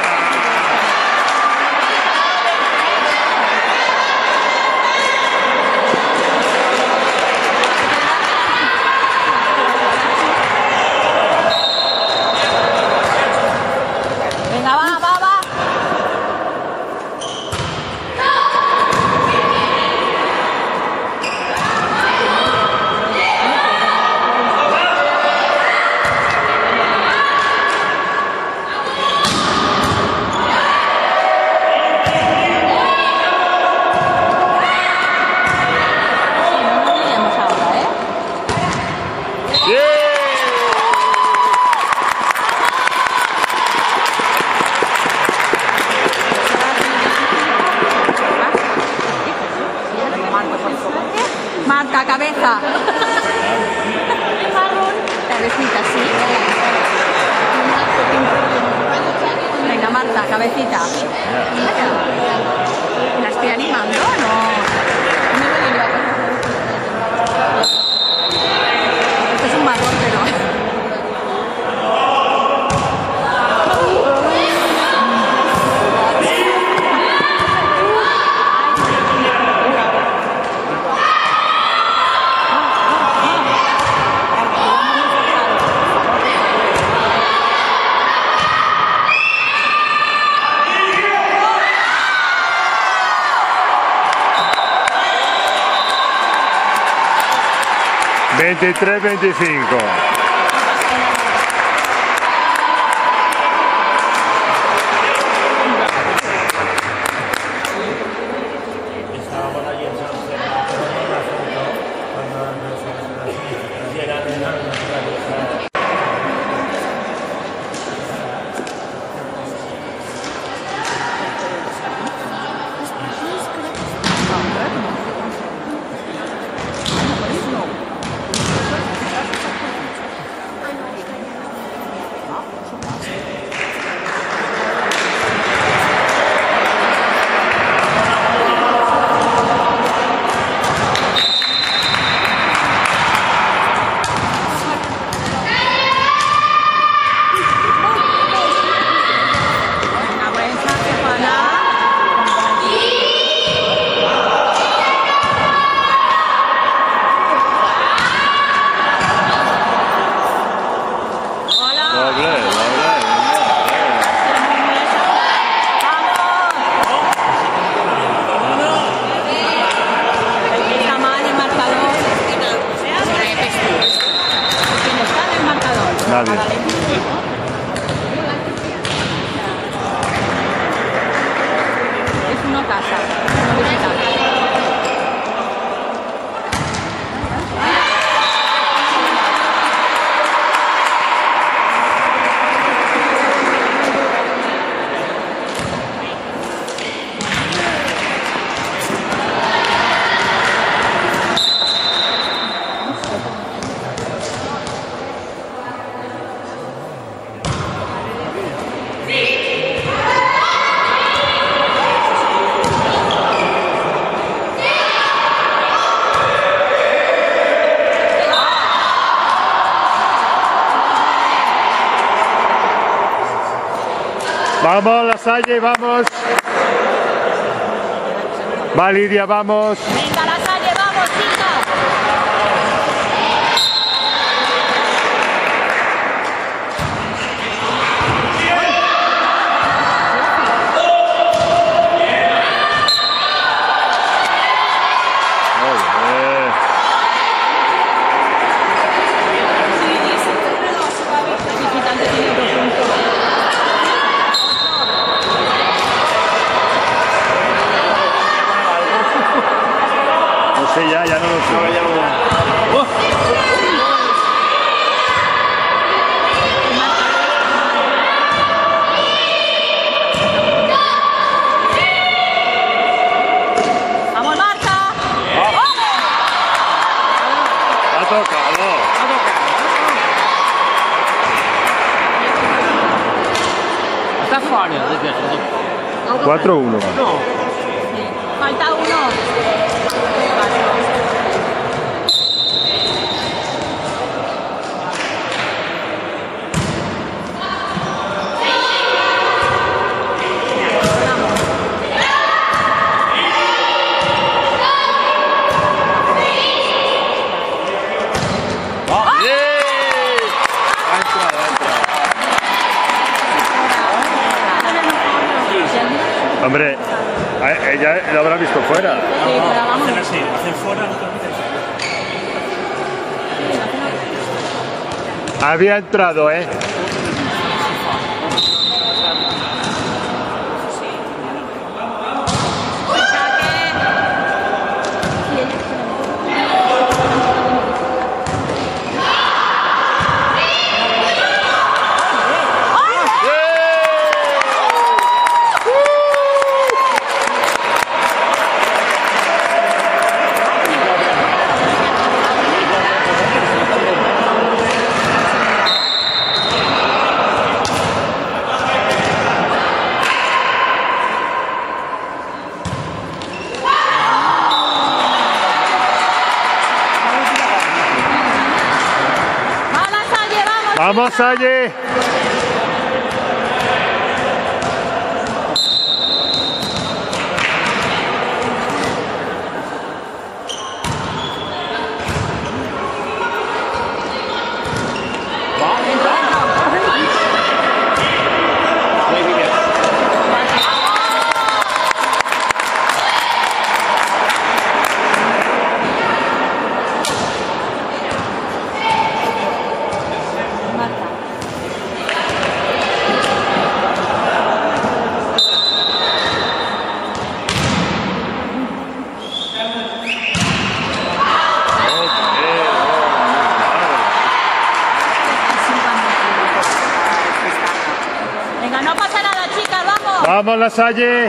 B: Venga, va, va, va. No nos liemos ahora, ¿eh?
A: ¡Bien!
B: Marta, cabeza. Cabecita, sí. Venga, Marta, cabecita. ¿La estoy animando o no? Esto es un marrón, pero...
A: veintitrés veinticinco.
C: Estábamos allí en San Fernando, cuando nos llegan en la
A: Nadie.
B: Es una casa, una visitante.
A: Vamos, La Salle, vamos. Va, Lidia, vamos.
B: Venga, La Salle, vamos, chicas. El visitante tiene otro punto.
A: No sé, ya, ya no lo sé.
B: ¡Vamos, Marta!
A: Ha tocado.
C: Està fora d'aquesta.
A: cuatro uno.
C: No.
B: Falta uno.
A: Hombre, a- ella lo habrá visto fuera.
B: Sí, pero vamos.
C: Hacen así, hacen fuera, no te olvides.
A: Había entrado, ¿eh? Vamos, Salle.
B: Venga, no pasa nada, chicas, vamos.
A: Vamos, La Salle.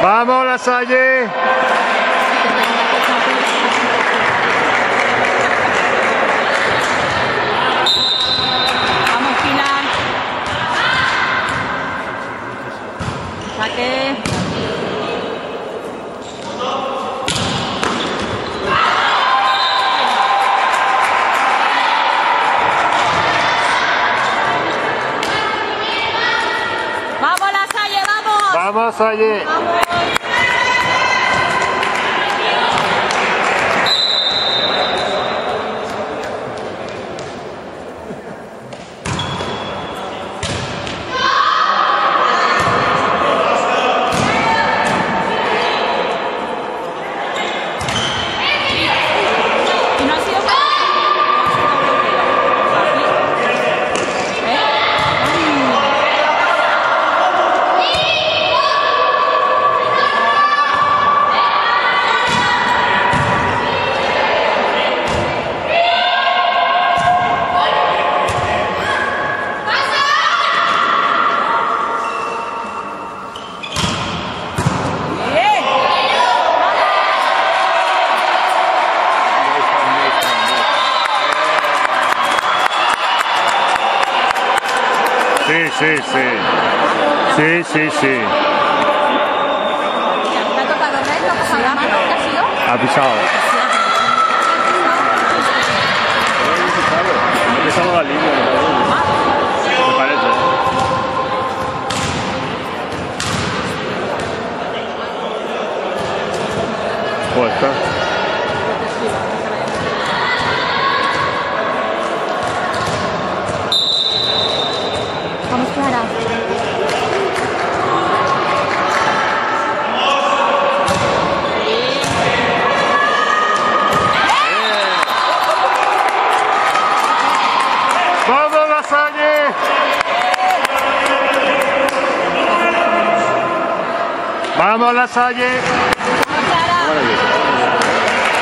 A: Vamos, La Salle.
D: Vamos, Pilar. Saque. Vamos, La Salle, vamos.
A: Vamos, Salle.
D: Vamos. Y no ha sido para- ¿Eh? Bien.
A: Sí, sí, sí. Sí, sí, sí.
B: ¿Te ha tocado ver lo que se llama? ¿Qué ha sido?
A: Ha pisado. Ha pisado la línea, me parece. Pues está.
B: Vamos, Clara.
A: ¡Vamos, La Salle! ¡Vamos, La Salle!
B: Vamos, Clara.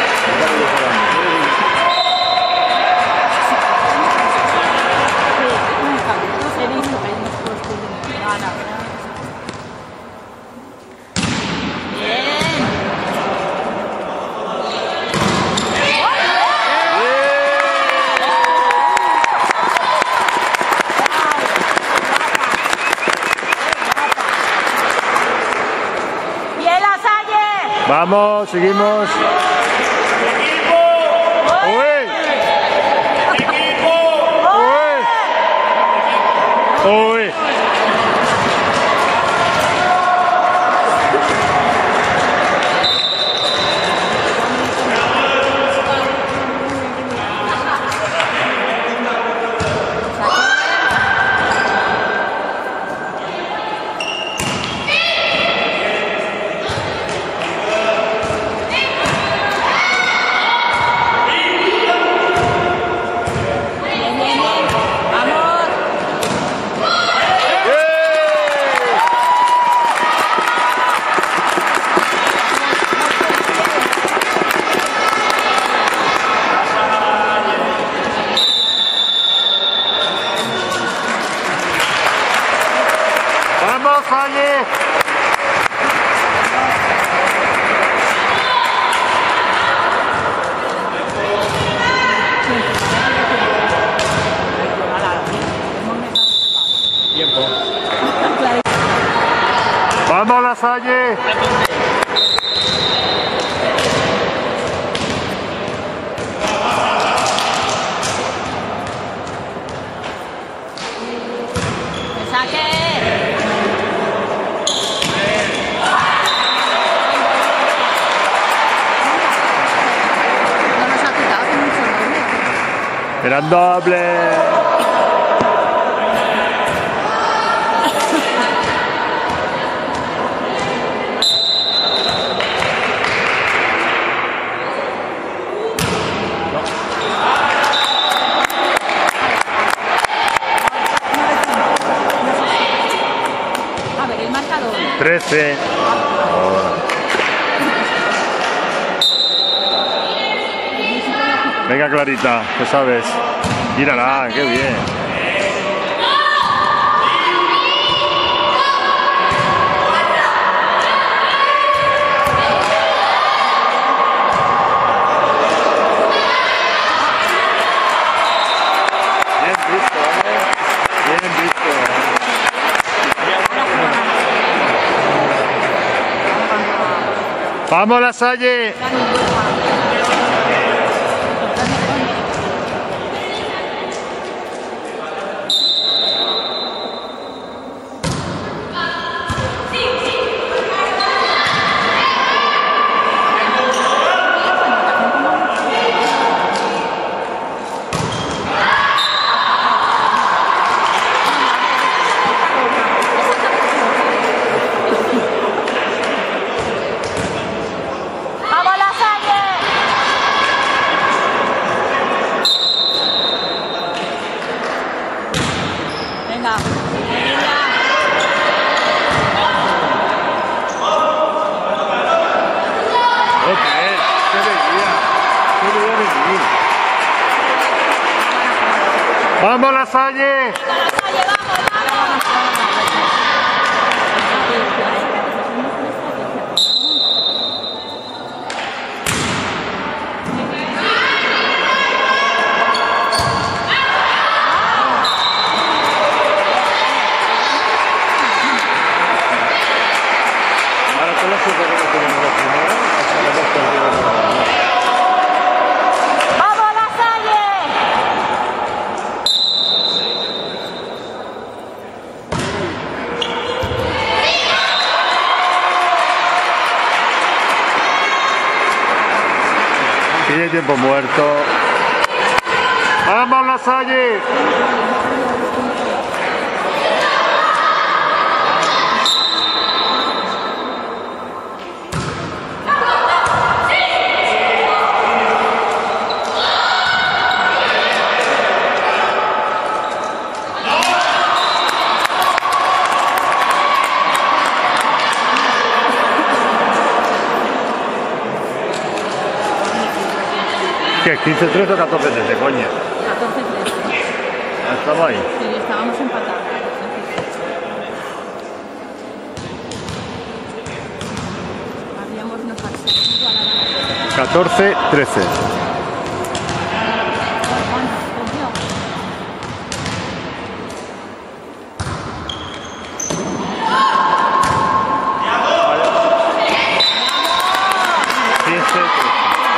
D: He visto que hay unos puestos de gana.
B: Bien.
D: ¡Bien, La Salle!
A: Vamos, seguimos. ¡Uy! ¡Uy! ¡Uy!
D: Bien, bien, bien. Vamos.
A: ¡Vamos, Salle! Tiempo. ¡Vamos, La Salle!
B: ¡Que saque! No nos ha quitado mucho, ¿no?
A: ¡Eran doble!
D: A ver, el marcador.
A: trece. Venga, Clarita, ¿qué sabes? Mírala, qué bien. ¡Vamos, La Salle!
B: ¡Vamos, La Salle!
D: Venga, venga.
A: ¡Otra vez! ¡Qué alegría! ¡Qué alegría venir! ¡Vamos, La Salle! Ahora con la suerte que tenemos la primera, hasta la dos perdidas de la primera.
B: ¡Vamos, La Salle!
A: Tiene tiempo muerto. ¡Vamos, La Salle! ¿Qué? ¿quince tres o catorce tres? Coña.
D: catorce trece.
A: Estamos ahí.
D: Sí, estábamos empatados. Habíamos no pasado.
A: catorce trece. quince trece.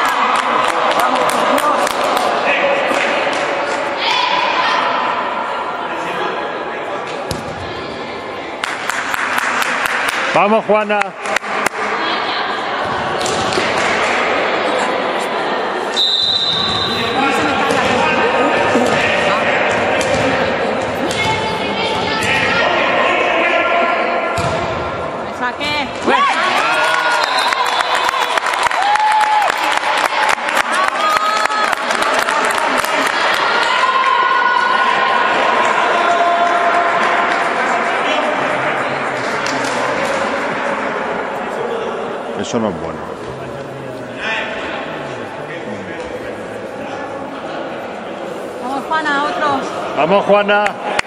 A: Vamos, Juana.
D: Saque.
A: Eso no es bueno.
D: Vamos, Juana, otro.
A: Vamos, Juana.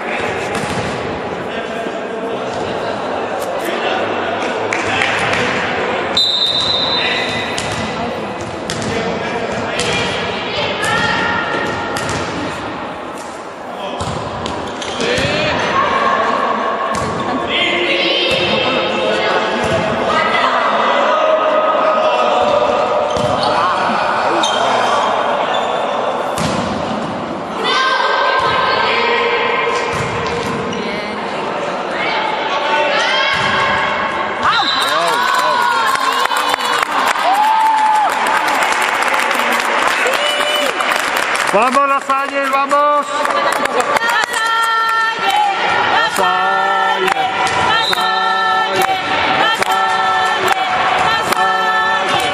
A: ¡Vamos, La Salle! ¡Vamos! ¡La Salle! ¡La Salle! ¡La Salle! ¡La Salle!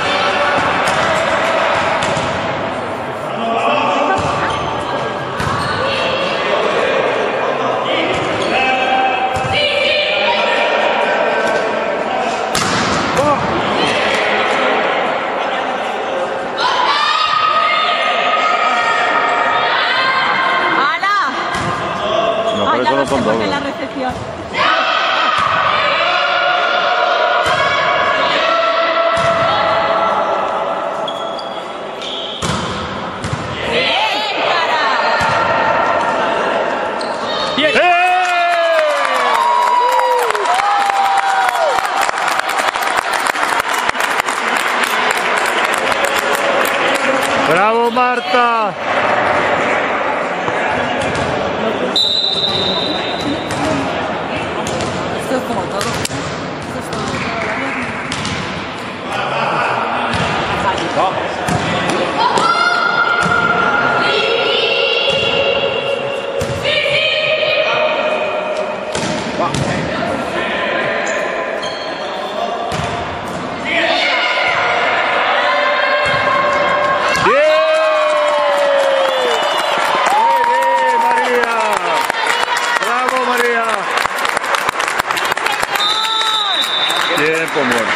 A: ¡Bravo, Marta!
D: Esto es como todo.
A: Tiempo muerto.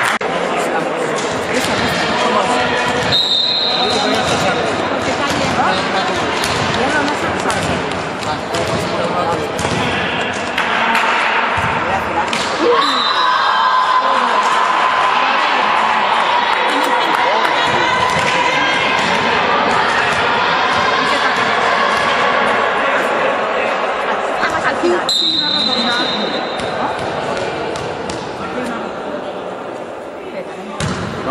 A: No.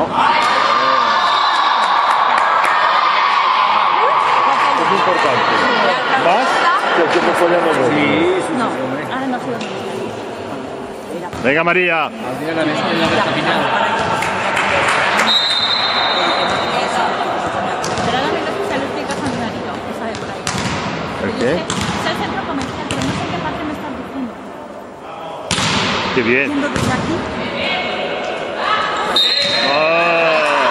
A: Es importante. ¿Vas? Que el tiempo fue ya no lo-
C: Sí,
B: No, ahora no ha sido necesario.
A: Venga, María.
C: al final la mesa en la recta final.
B: Pero ahora mismo se lo explicas a mi marido, que sabe por ahí.
A: ¿El
B: Yo
A: qué?
B: sé- sé el centro comercial, pero no sé qué parte me estás diciendo.
A: Qué bien.
D: Yendo desde aquí.
A: Ah.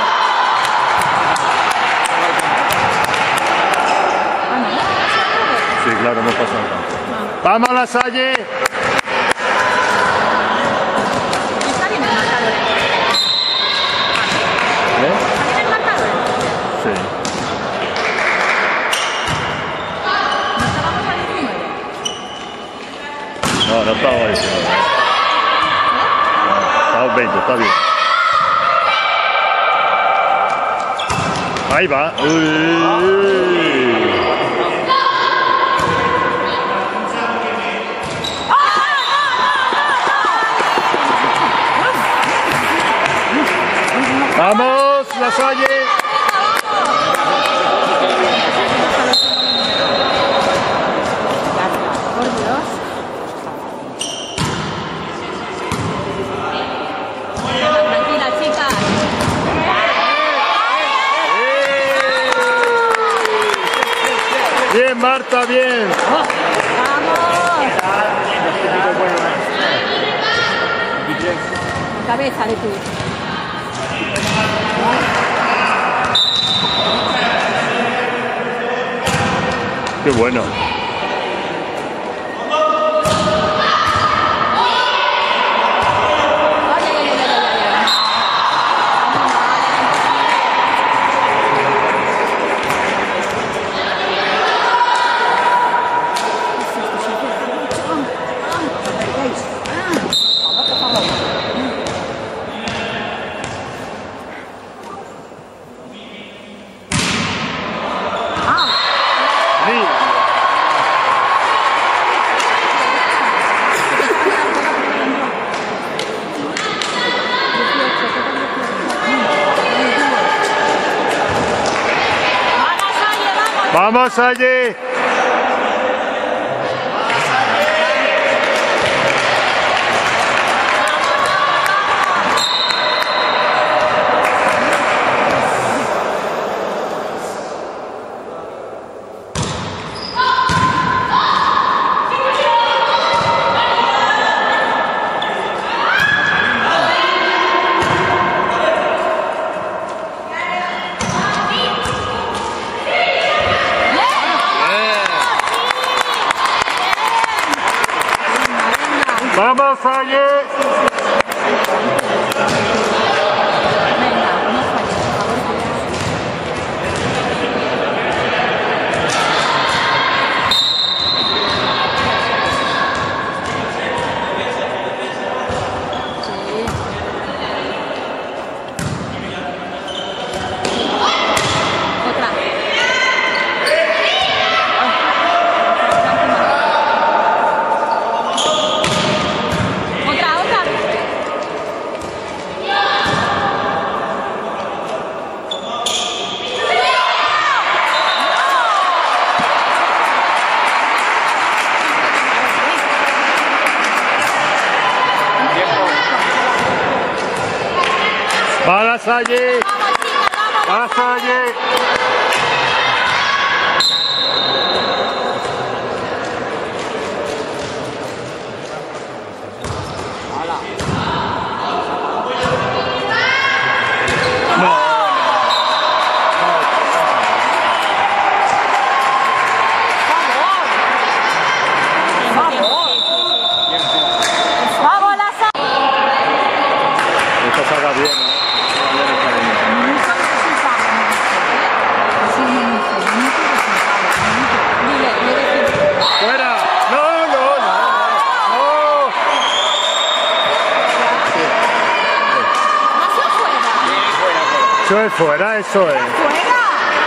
B: Ah, no.
A: Sí, claro, no pasa nada. ¡Vamos, La Salle!
B: Está bien el marcador.
A: ¿Eh?
B: ¿Está bien el marcador?
A: Sí.
B: ¿No estábamos a diecinueve?
A: No, no estaba diciendo. Estamos veinte, está bien. Ahí va. Uy. ¡Vamos, La Salle!
B: Por Dios. Tranquila, chicas.
A: Bien, Marta, bien.
B: ¡Vamos! Cabeza de tú.
A: Qué bueno.
B: Ay, ay, ay, ay, ay, ay.
A: Ni- ¡Vamos allí! Bien. ¡Va la Salle! ¡Va la Salle! Eso es fuera, eso es.
D: ¡Fuera!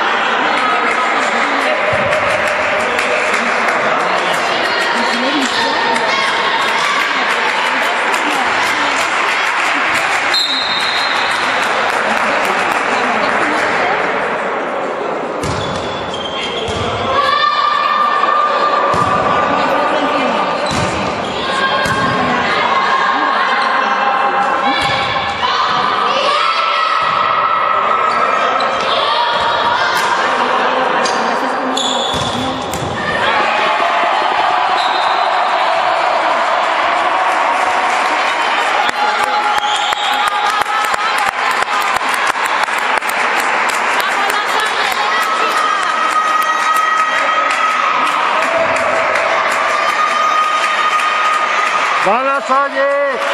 A: ¡Va la Salle!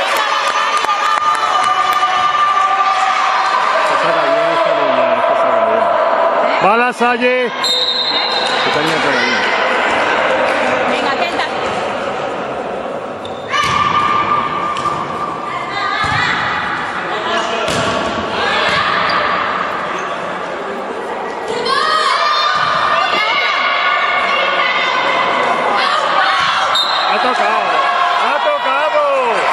A: ¡Va la Salle!
B: Venga, atenta.
A: ¡Ha tocado! ¡Ha tocado!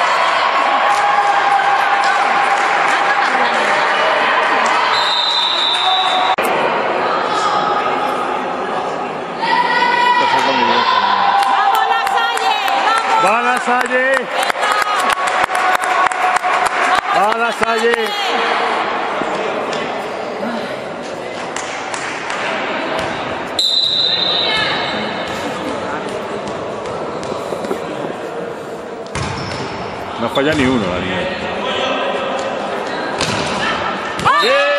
B: ¡Vamos, La Salle! ¡Vamos!
A: ¡Va la Salle! ¡Va la Salle! No falla ni uno, Daniel. ¡Bien!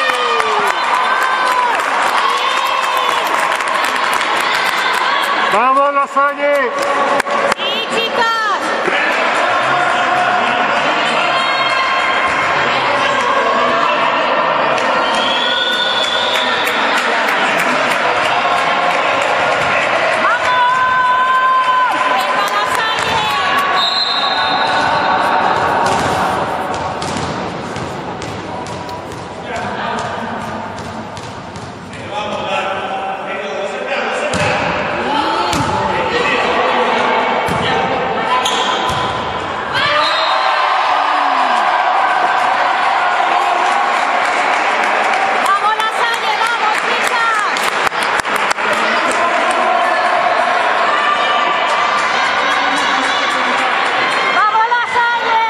A: ¡Vamos, La Salle!
B: ¡Sí, chicas! ¡Venga, La Salle! ¡Vamos, La Salle! ¡Vamos, chicas! ¡Vamos, La Salle!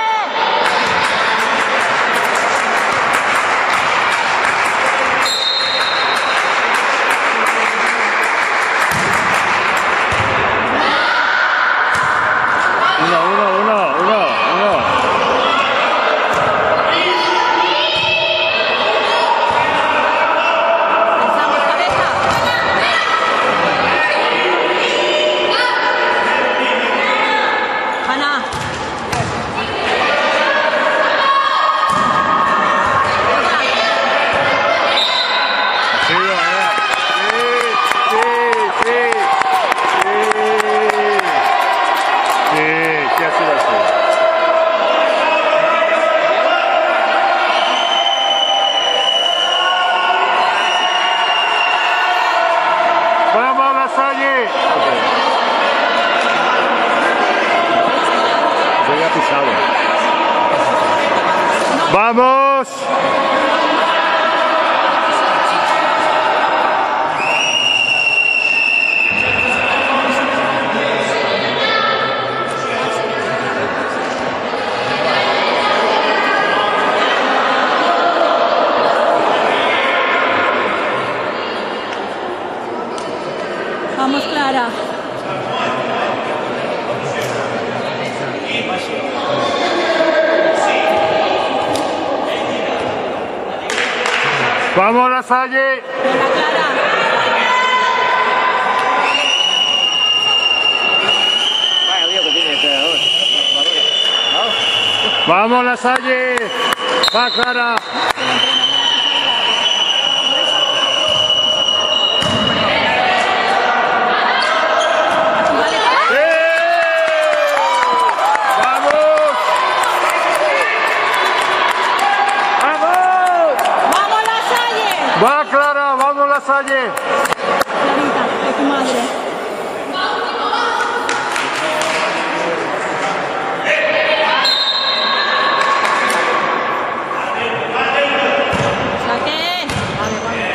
A: Uno, uno, uno, uno, uno.
B: Pensamos, cabeza. Ana.
A: Sí, Daniel. Sí, sí, sí. Sí, sí, ha sido así. ¡Vamos, La Salle! Voy a pisado. ¡Vamos! Vamos La Salle.
D: Venga, Clara.
C: Vaya lío que tiene este ahora.
A: Vamos La Salle. Va Clara. Va Clara, vamos La Salle.
D: Clarita, de tu madre.
B: Saque.
D: Vale, vale.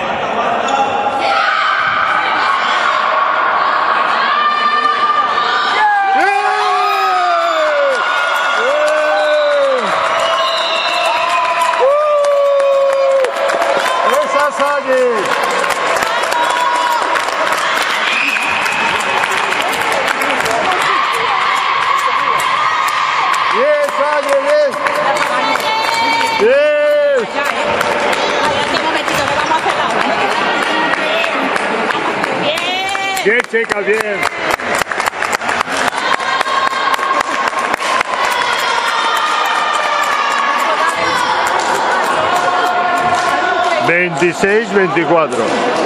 A: ¡Esa Salle! ¡Bien, Salle, bien! ¡Bien!
D: Ya, ¿eh? Cállate un momentito, que vamos a hacer la hora. Bien.
A: Bien, chicas, bien. veintiséis veinticuatro.